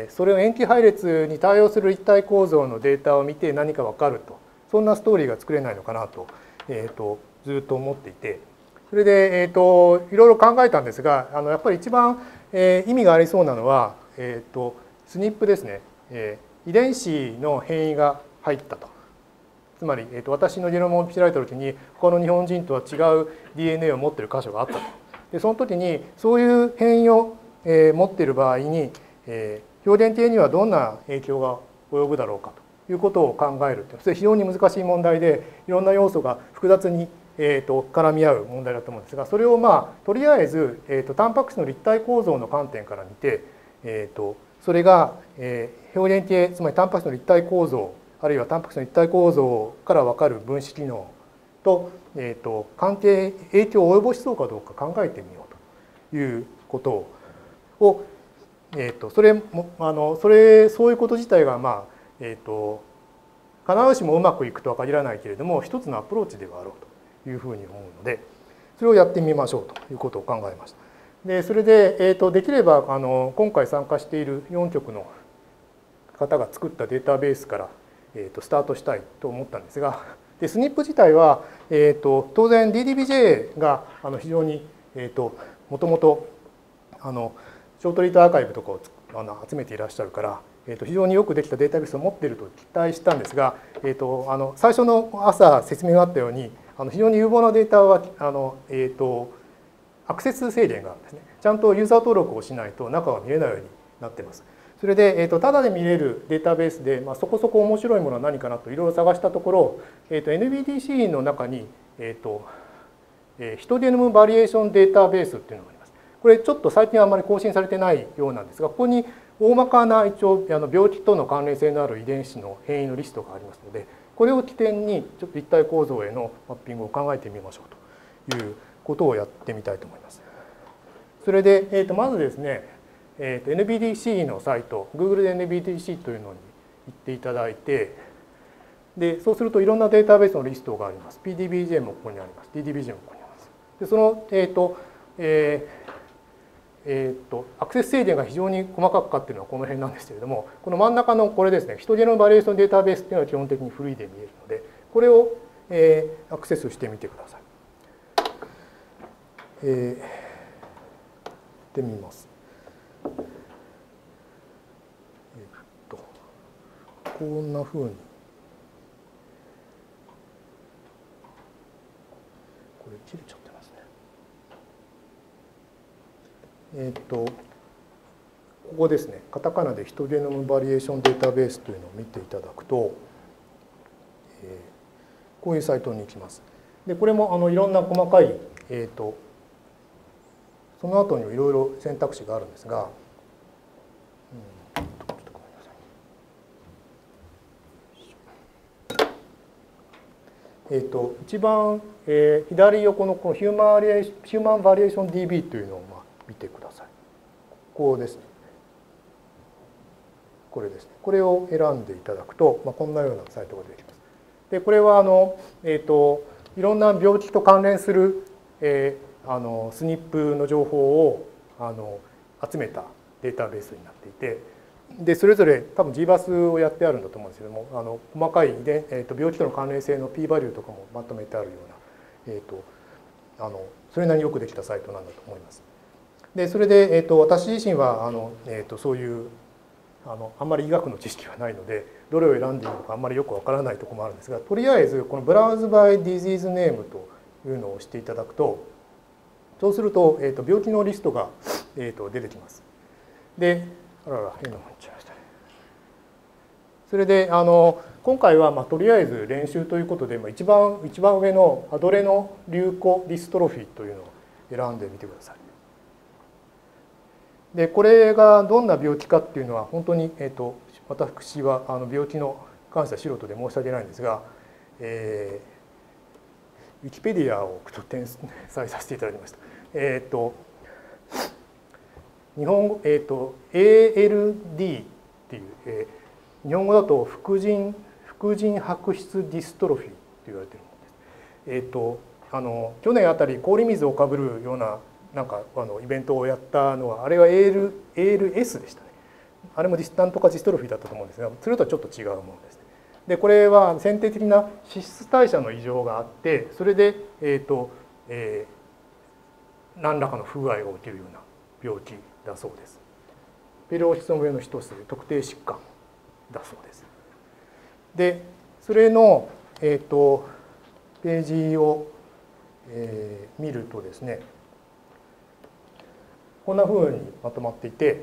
それを塩基配列に対応する一体構造のデータを見て何か分かると、そんなストーリーが作れないのかなと、ずっと思っていて、それで、いろいろ考えたんですが、やっぱり一番、意味がありそうなのは、スニップですね、遺伝子の変異が入ったと。つまり、私のゲノムを調べた時に他の日本人とは違う DNA を持っている箇所があったと。でその時にそういう変異を、持っている場合に、表現系にはどんな影響が及ぶだろうかということを考える。それ非常に難しい問題で、いろんな要素が複雑に絡み合う問題だと思うんですが、それをとりあえずタンパク質の立体構造の観点から見て、それが表現系、つまりタンパク質の立体構造あるいはタンパク質の立体構造から分かる分子機能と関係影響を及ぼしそうかどうか考えてみようということをそういうこと自体が必ずしもうまくいくとは限らないけれども一つのアプローチではあろうというふうに思うので、それをやってみましょうということを考えました。でそれで、できれば今回参加している4局の方が作ったデータベースからスタートしたいと思ったんですが、でスニップ自体は、当然 DDBJ が非常にもともとショートリートアーカイブとかを集めていらっしゃるから、非常によくできたデータベースを持っていると期待したんですが、最初の朝説明があったように非常に有望なデータはアクセス制限があるんですね。ちゃんとユーザー登録をしないと中が見れないようになっています。それで、ただで見れるデータベースで、そこそこ面白いものは何かなといろいろ探したところ、NBDC の中に、ヒトゲノムバリエーションデータベースっていうのがあります。これちょっと最近はあまり更新されてないようなんですが、ここに大まかな一応病気との関連性のある遺伝子の変異のリストがありますので、これを起点にちょっと立体構造へのマッピングを考えてみましょうということをやってみたいと思います。それで、まずですね、NBDC のサイト、Google で NBDC というのに行っていただいて、でそうするといろんなデータベースのリストがあります。PDBJ もここにあります。DDBJ もここにあります。でその、アクセス制限が非常に細かくかっていうのはこの辺なんですけれども、この真ん中のこれですね、ヒトゲノムバリエーションデータベースっていうのは基本的にフリーで見えるので、これを、アクセスしてみてください。やってみます。こんなふうにこれ切れちゃってますね。ここですね、カタカナでヒトゲノムバリエーションデータベースというのを見ていただくと、こういうサイトに行きます。でこれもいろんな細かい、その後にいろいろ選択肢があるんですが、 一番、左横のこのヒューマンバリエーション DB というのを見てください。ここですね。これですね。これを選んでいただくと、こんなようなサイトが出てきます。でこれはいろんな病気と関連する、スニップの情報を集めたデータベースになっていて、でそれぞれ多分 GBAS をやってあるんだと思うんですけども、細かい病気との関連性の p バリューとかもまとめてあるような、それなりによくできたサイトなんだと思います。でそれで、私自身はそういうあんまり医学の知識はないのでどれを選んでいいのかあんまりよくわからないところもあるんですが、とりあえずこの Browse by Disease Name というのを押していただくと、そうすると、病気のリストが、出てきます。で変なの入っちゃいましたね。それで今回はとりあえず練習ということで一番上のアドレノリューコディストロフィーというのを選んでみてください。でこれがどんな病気かっていうのは本当に、私は病気の関しては素人で申し訳ないんですが、ウィキペディアを転載させていただきました。日本語、ALD っていう、日本語だと副腎白質ディストロフィーと言われているものです。去年あたり氷水をかぶるようなイベントをやったのはあれは ALS でしたね。あれもなんとかディストロフィーだったと思うんですが、それとはちょっと違うものです。でこれは先天的な脂質代謝の異常があって、それで、何らかの不具合が起きるような病気だそうです。ペローシソム病の一つで特定疾患だそうです。でそれの、ページを、見るとですね、こんなふうにまとまっていて、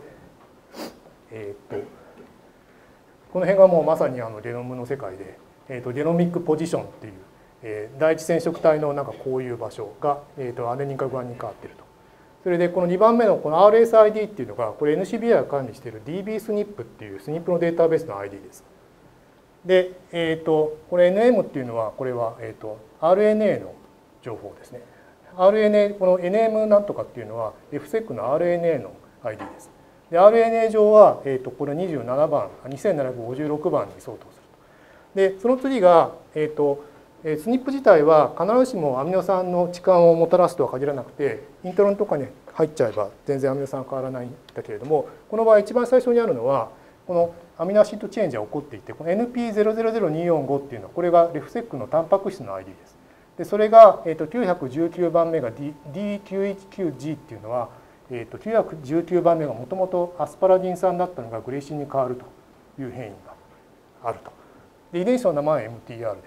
この辺がもうまさにゲノムの世界で、ゲノミックポジションっていう、第一染色体のこういう場所が、アデニンかグアニンに変わっていると。それでこの2番目のこの RSID っていうのがこれ NCBI が管理している DBSNP っていうスニップのデータベースの ID です。で、これ NM っていうのはこれは、RNA の情報ですね。RNA この NM なんとかっていうのは FSEC の RNA の ID です。で RNA 上は、これ27番2756番に相当すると。でその次が、スニップ自体は必ずしもアミノ酸の置換をもたらすとは限らなくて、イントロンとかに入っちゃえば全然アミノ酸は変わらないんだけれども、この場合一番最初にあるのはこのアミノアシッドチェンジが起こっていて、この NP000245 っていうのはこれがレフセックのタンパク質の ID です。でそれが、919番目が D919G っていうのは、919番目がもともとアスパラギン酸だったのがグレシンに変わるという変異があると。で遺伝子の名前は MTR であって、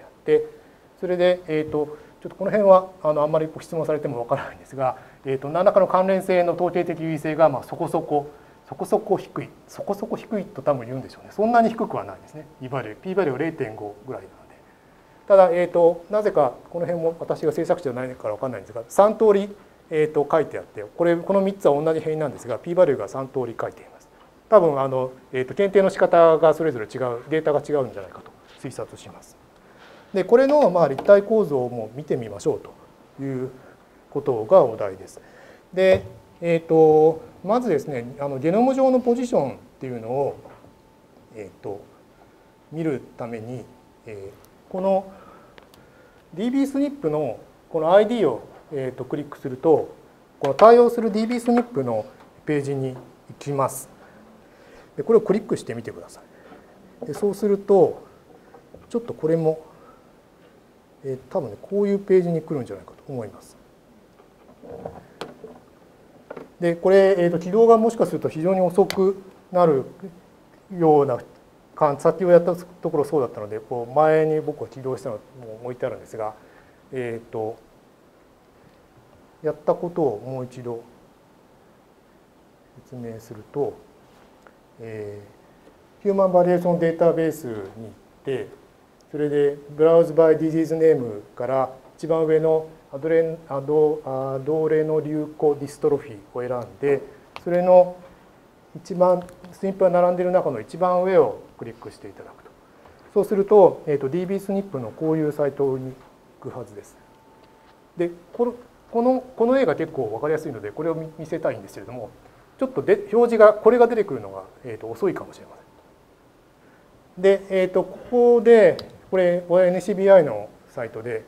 それで、ちょっとこの辺はあんまり質問されてもわからないんですが、何らかの関連性の統計的優位性がそこそこ低いと多分言うんでしょうね。そんなに低くはないですね。P バリューは 0.5 ぐらいなので。ただ、なぜかこの辺も私が制作者じゃないから分かんないんですが、3通り、書いてあって、この3つは同じ変異なんですが P バリューが3通り書いています。多分検定の仕方がそれぞれ違う、データが違うんじゃないかと推察します。でこれの立体構造も見てみましょうということがお題です。で、まずですね、ゲノム上のポジションっていうのを、見るために、この DBSNP のこの ID を、クリックすると、この対応する DBSNP のページに行きます。でこれをクリックしてみてください。でそうすると、ちょっとこれも多分ね、こういうページに来るんじゃないかと思います。でこれ、起動がもしかすると非常に遅くなるような、さっきをやったところそうだったので、こう前に僕は起動したのも置いてあるんですが、やったことをもう一度説明すると、ヒューマンバリエーションデータベースに行って、それで Browse by Disease Name から一番上のアドレノリューコディストロフィーを選んで、それの一番スニップが並んでいる中の一番上をクリックしていただくと。そうすると、DBSNP のこういうサイトにくはずです。でこの絵が結構分かりやすいのでこれを見せたいんですけれども、ちょっと表示がこれが出てくるのが、遅いかもしれません。で、ここでこれ NCBI のサイトで、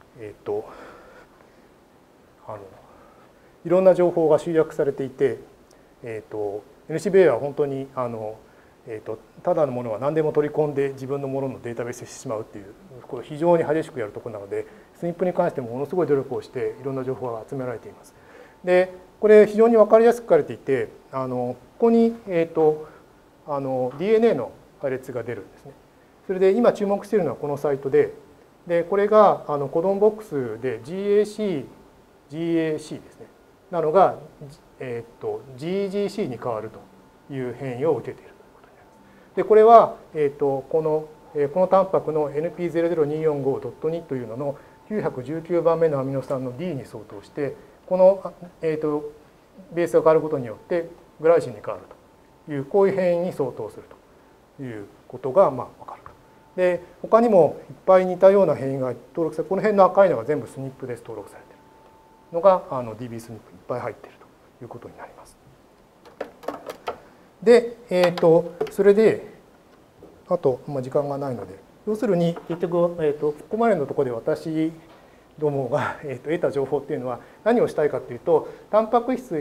いろんな情報が集約されていて、NCBI は本当にただのものは何でも取り込んで自分のもののデータベースにしてしまうっていう、これ非常に激しくやるところなので、スニップに関してもものすごい努力をしていろんな情報が集められています。でこれ非常に分かりやすく書かれていて、ここに、DNA の配列が出るんですね。それで今注目しているのはこのサイトで、これがコドンボックスで GAC ですねなのが、GGC に変わるという変異を受けているということになります。でこれは、このタンパクの NP00245.2 というのの919番目のアミノ酸の D に相当して、この、ベースが変わることによってグライシンに変わるという、こういう変異に相当するということが分かる。で他にもいっぱい似たような変異が登録され、この辺の赤いのが全部スニップです登録されているのがDB スニップいっぱい入っているということになります。で、それであと、時間がないので、要するに結局、ここまでのところで私どもが、得た情報っていうのは何をしたいかというと、タンパク質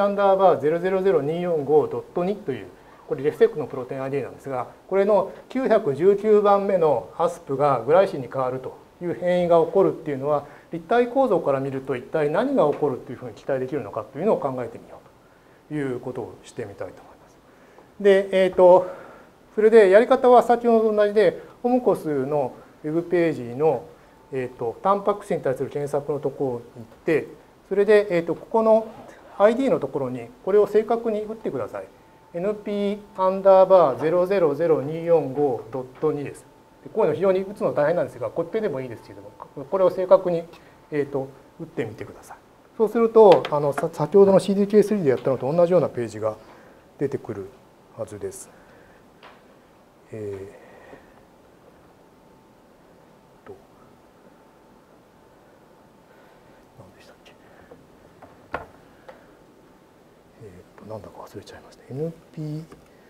NP_000245.2 という、これレフセックのプロテイン ID なんですが、これの919番目の ASP がグライシンに変わるという変異が起こるっていうのは、立体構造から見ると一体何が起こるというふうに期待できるのかというのを考えてみようということをしてみたいと思います。で、それでやり方は先ほどと同じで、ホモコスのウェブページの、タンパク質に対する検索のところに行って、それで、ここの ID のところにこれを正確に打ってください。NP_000245.2 です。こういうの非常に打つの大変なんですが、コピペでもいいですけれども、これを正確に、打ってみてください。そうすると、先ほどの CDK3 でやったのと同じようなページが出てくるはずです。何でしたっけ。なんだか忘れちゃいました。NP_000245.2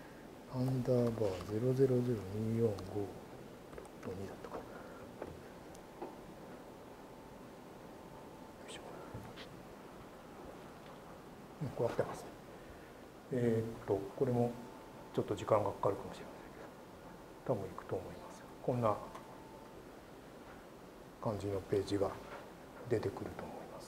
だったかな。これ合ってますね。これもちょっと時間がかかるかもしれませんけど、多分いくと思います。こんな感じのページが出てくると思います。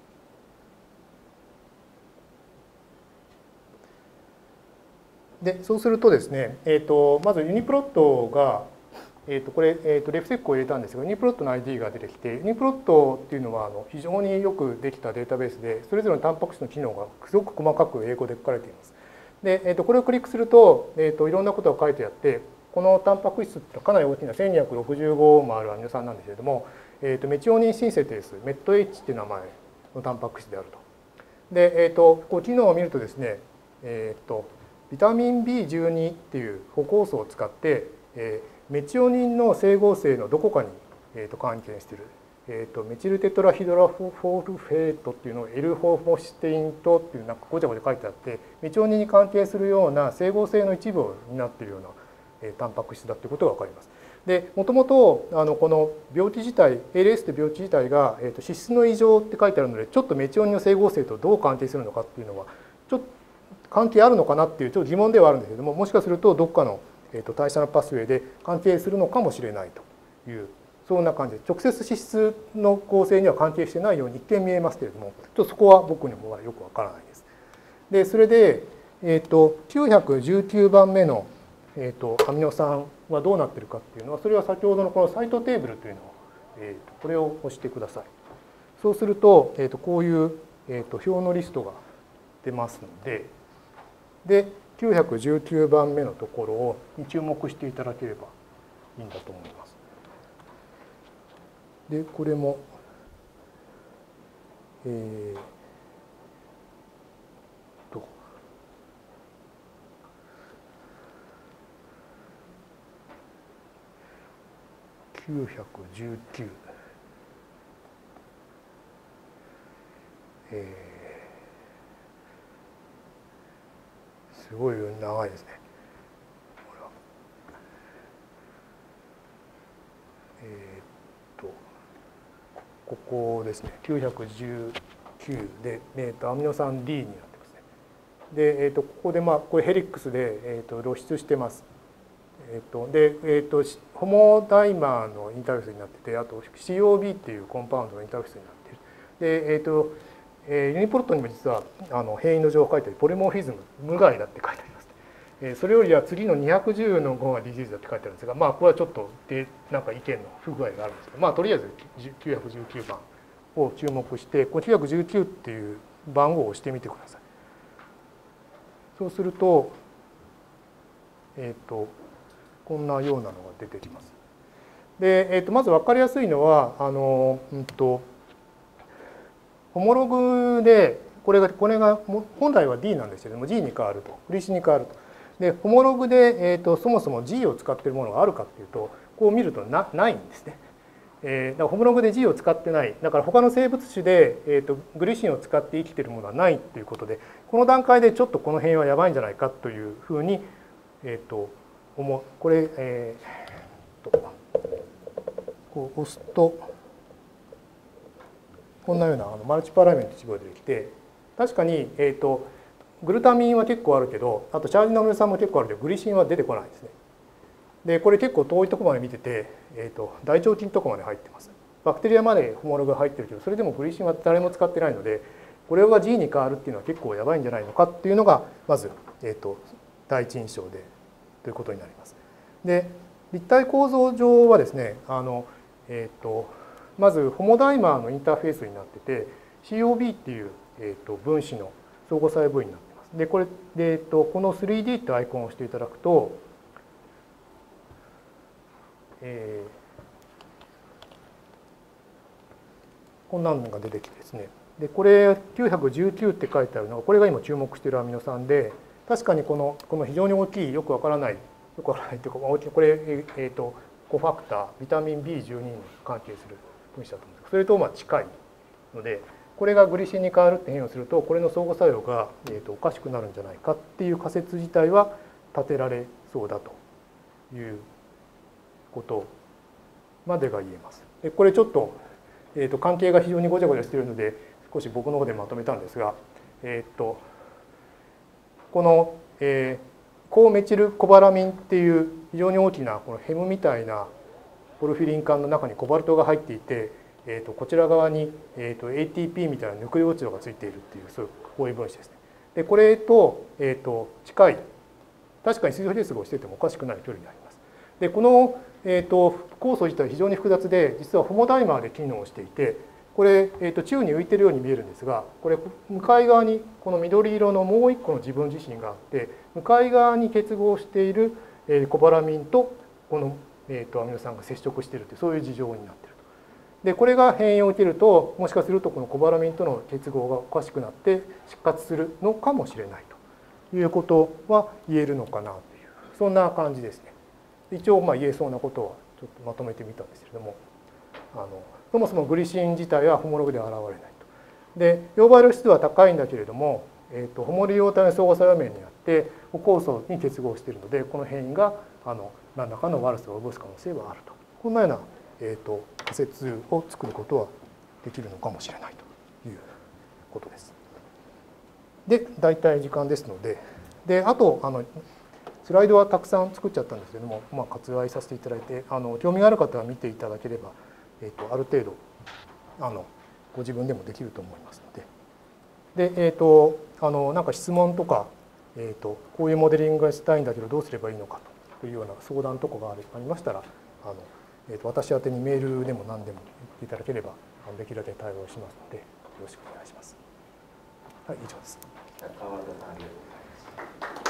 で、そうするとですね、まずユニプロットが、これ、レフセックを入れたんですが、ユニプロットの ID が出てきて、ユニプロットっていうのは非常によくできたデータベースで、それぞれのタンパク質の機能がすごく細かく英語で書かれています。で、これをクリックすると、いろんなことが書いてあって、このタンパク質ってかなり大きな1265もあるアミノ酸なんですけれども、メチオニンシンセテース、メット H っていう名前のタンパク質であると。で、こう機能を見るとですね、ビタミン B12 っていう補酵素を使って、メチオニンの整合性のどこかに、関係している、メチルテトラヒドラフォルフェートっていうのを L ホモシテインとっていうなんかごちゃごちゃ書いてあって、メチオニンに関係するような整合性の一部を担っているようなタンパク質だということが分かります。で、もともとこの病気自体、ALS って病気自体が脂質の異常って書いてあるので、ちょっとメチオニンの整合性とどう関係するのかっていうのはちょっと関係あるのかなっていうちょっと疑問ではあるんですけども、もしかするとどっかの代謝のパスウェイで関係するのかもしれないという、そんな感じで、直接脂質の構成には関係してないように一見見えますけれども、ちょっとそこは僕にもよくわからないです。で、それで、919番目の、アミノ酸はどうなっているかっていうのは、それは先ほどのこのサイトテーブルというのを、これを押してください。そうすると、こういう、表のリストが出ますので、919番目のところに注目していただければいいんだと思います。で、これも、919。 すごい長いですね。ここですね、919で、アミノ酸 D になってますね。で、ここでこれヘリックスで、露出してます。で、ホモダイマーのインターフェースになってて、あと COB っていうコンパウンドのインターフェースになっている。で、ユニプロットにも実は変異の情報が書いてあり、ポリモーフィズム無害だって書いてあります。それよりは次の210の5がディジーズだって書いてあるんですが、これはちょっとなんか意見の不具合があるんですけど、とりあえず919番を注目して、この919っていう番号を押してみてください。そうすると、こんなようなのが出てきます。で、まず分かりやすいのはホモログでこれが本来は D なんですけれども G に変わると、グリシンに変わると。でホモログで、そもそも G を使っているものがあるかっていうと、こう見るとないんですね。だからホモログで G を使ってない、だから他の生物種で、グリシンを使って生きているものはないっていうことで、この段階でちょっとこの辺はやばいんじゃないかというふうに、これ、こう押すとこんなようなマルチパラメント1号が出てきて、確かに、グルタミンは結構あるけど、あとチャージのアミノ酸も結構あるけど、グリシンは出てこないですね。でこれ結構遠いところまで見てて、大腸菌とかまで入ってます。バクテリアまでホモログが入ってるけど、それでもグリシンは誰も使ってないので、これが G に変わるっていうのは結構やばいんじゃないのかっていうのがまず、第一印象でということになります。で立体構造上はですね、まずホモダイマーのインターフェースになってて COB っていう、分子の相互作用部位になってます。でこれで、この 3D ってアイコンを押していただくと、こんなのが出てきてですね、でこれ919って書いてあるのが、これが今注目しているアミノ酸で、確かにこの非常に大きいよくわからないというか、これ、コファクタービタミン B12 に関係する分子だと思うんです。それと近いので、これがグリシンに変わるって変異をすると、これの相互作用が、おかしくなるんじゃないかっていう仮説自体は立てられそうだということまでが言えます。でこれちょっと、関係が非常にごちゃごちゃしているので、少し僕の方でまとめたんですが、この、高メチルコバラミンっていう非常に大きなこのヘムみたいなポルフィリン管の中にコバルトが入っていて、こちら側に、ATP みたいなヌクレオチドがついているっていう、そういうこういう分子ですね。でこれと、近い、確かに水素結合しててもおかしくない距離にあります。でこの、酵素自体非常に複雑で、実はホモダイマーで機能していて、これ、宙に浮いてるように見えるんですが、これ向かい側にこの緑色のもう一個の自分自身があって、向かい側に結合しているコバラミンとこのアミノ酸が接触しているという、そういう事情になっていると。でこれが変異を受けると、もしかするとこのコバラミンとの結合がおかしくなって失活するのかもしれないということは言えるのかなという、そんな感じですね。一応言えそうなことはちょっとまとめてみたんですけれども、そもそもグリシン自体はホモログでは現れないと。で溶媒量質は高いんだけれども、ホモ利用体の相互作用面にあって酵素に結合しているので、この変異が何らかの悪さを起こす可能性はあると。こんなような、仮説を作ることはできるのかもしれないということです。で大体時間ですので、あとスライドはたくさん作っちゃったんですけれども、割愛させていただいて、興味がある方は見ていただければ、ある程度ご自分でもできると思いますので、なんか質問とか、こういうモデリングがしたいんだけどどうすればいいのかというような相談とかがありましたら、私宛てにメールでも何でも言っていただければできるだけ対応しますので、よろしくお願いします。はい、以上です。 川田さん、ありがとうございます。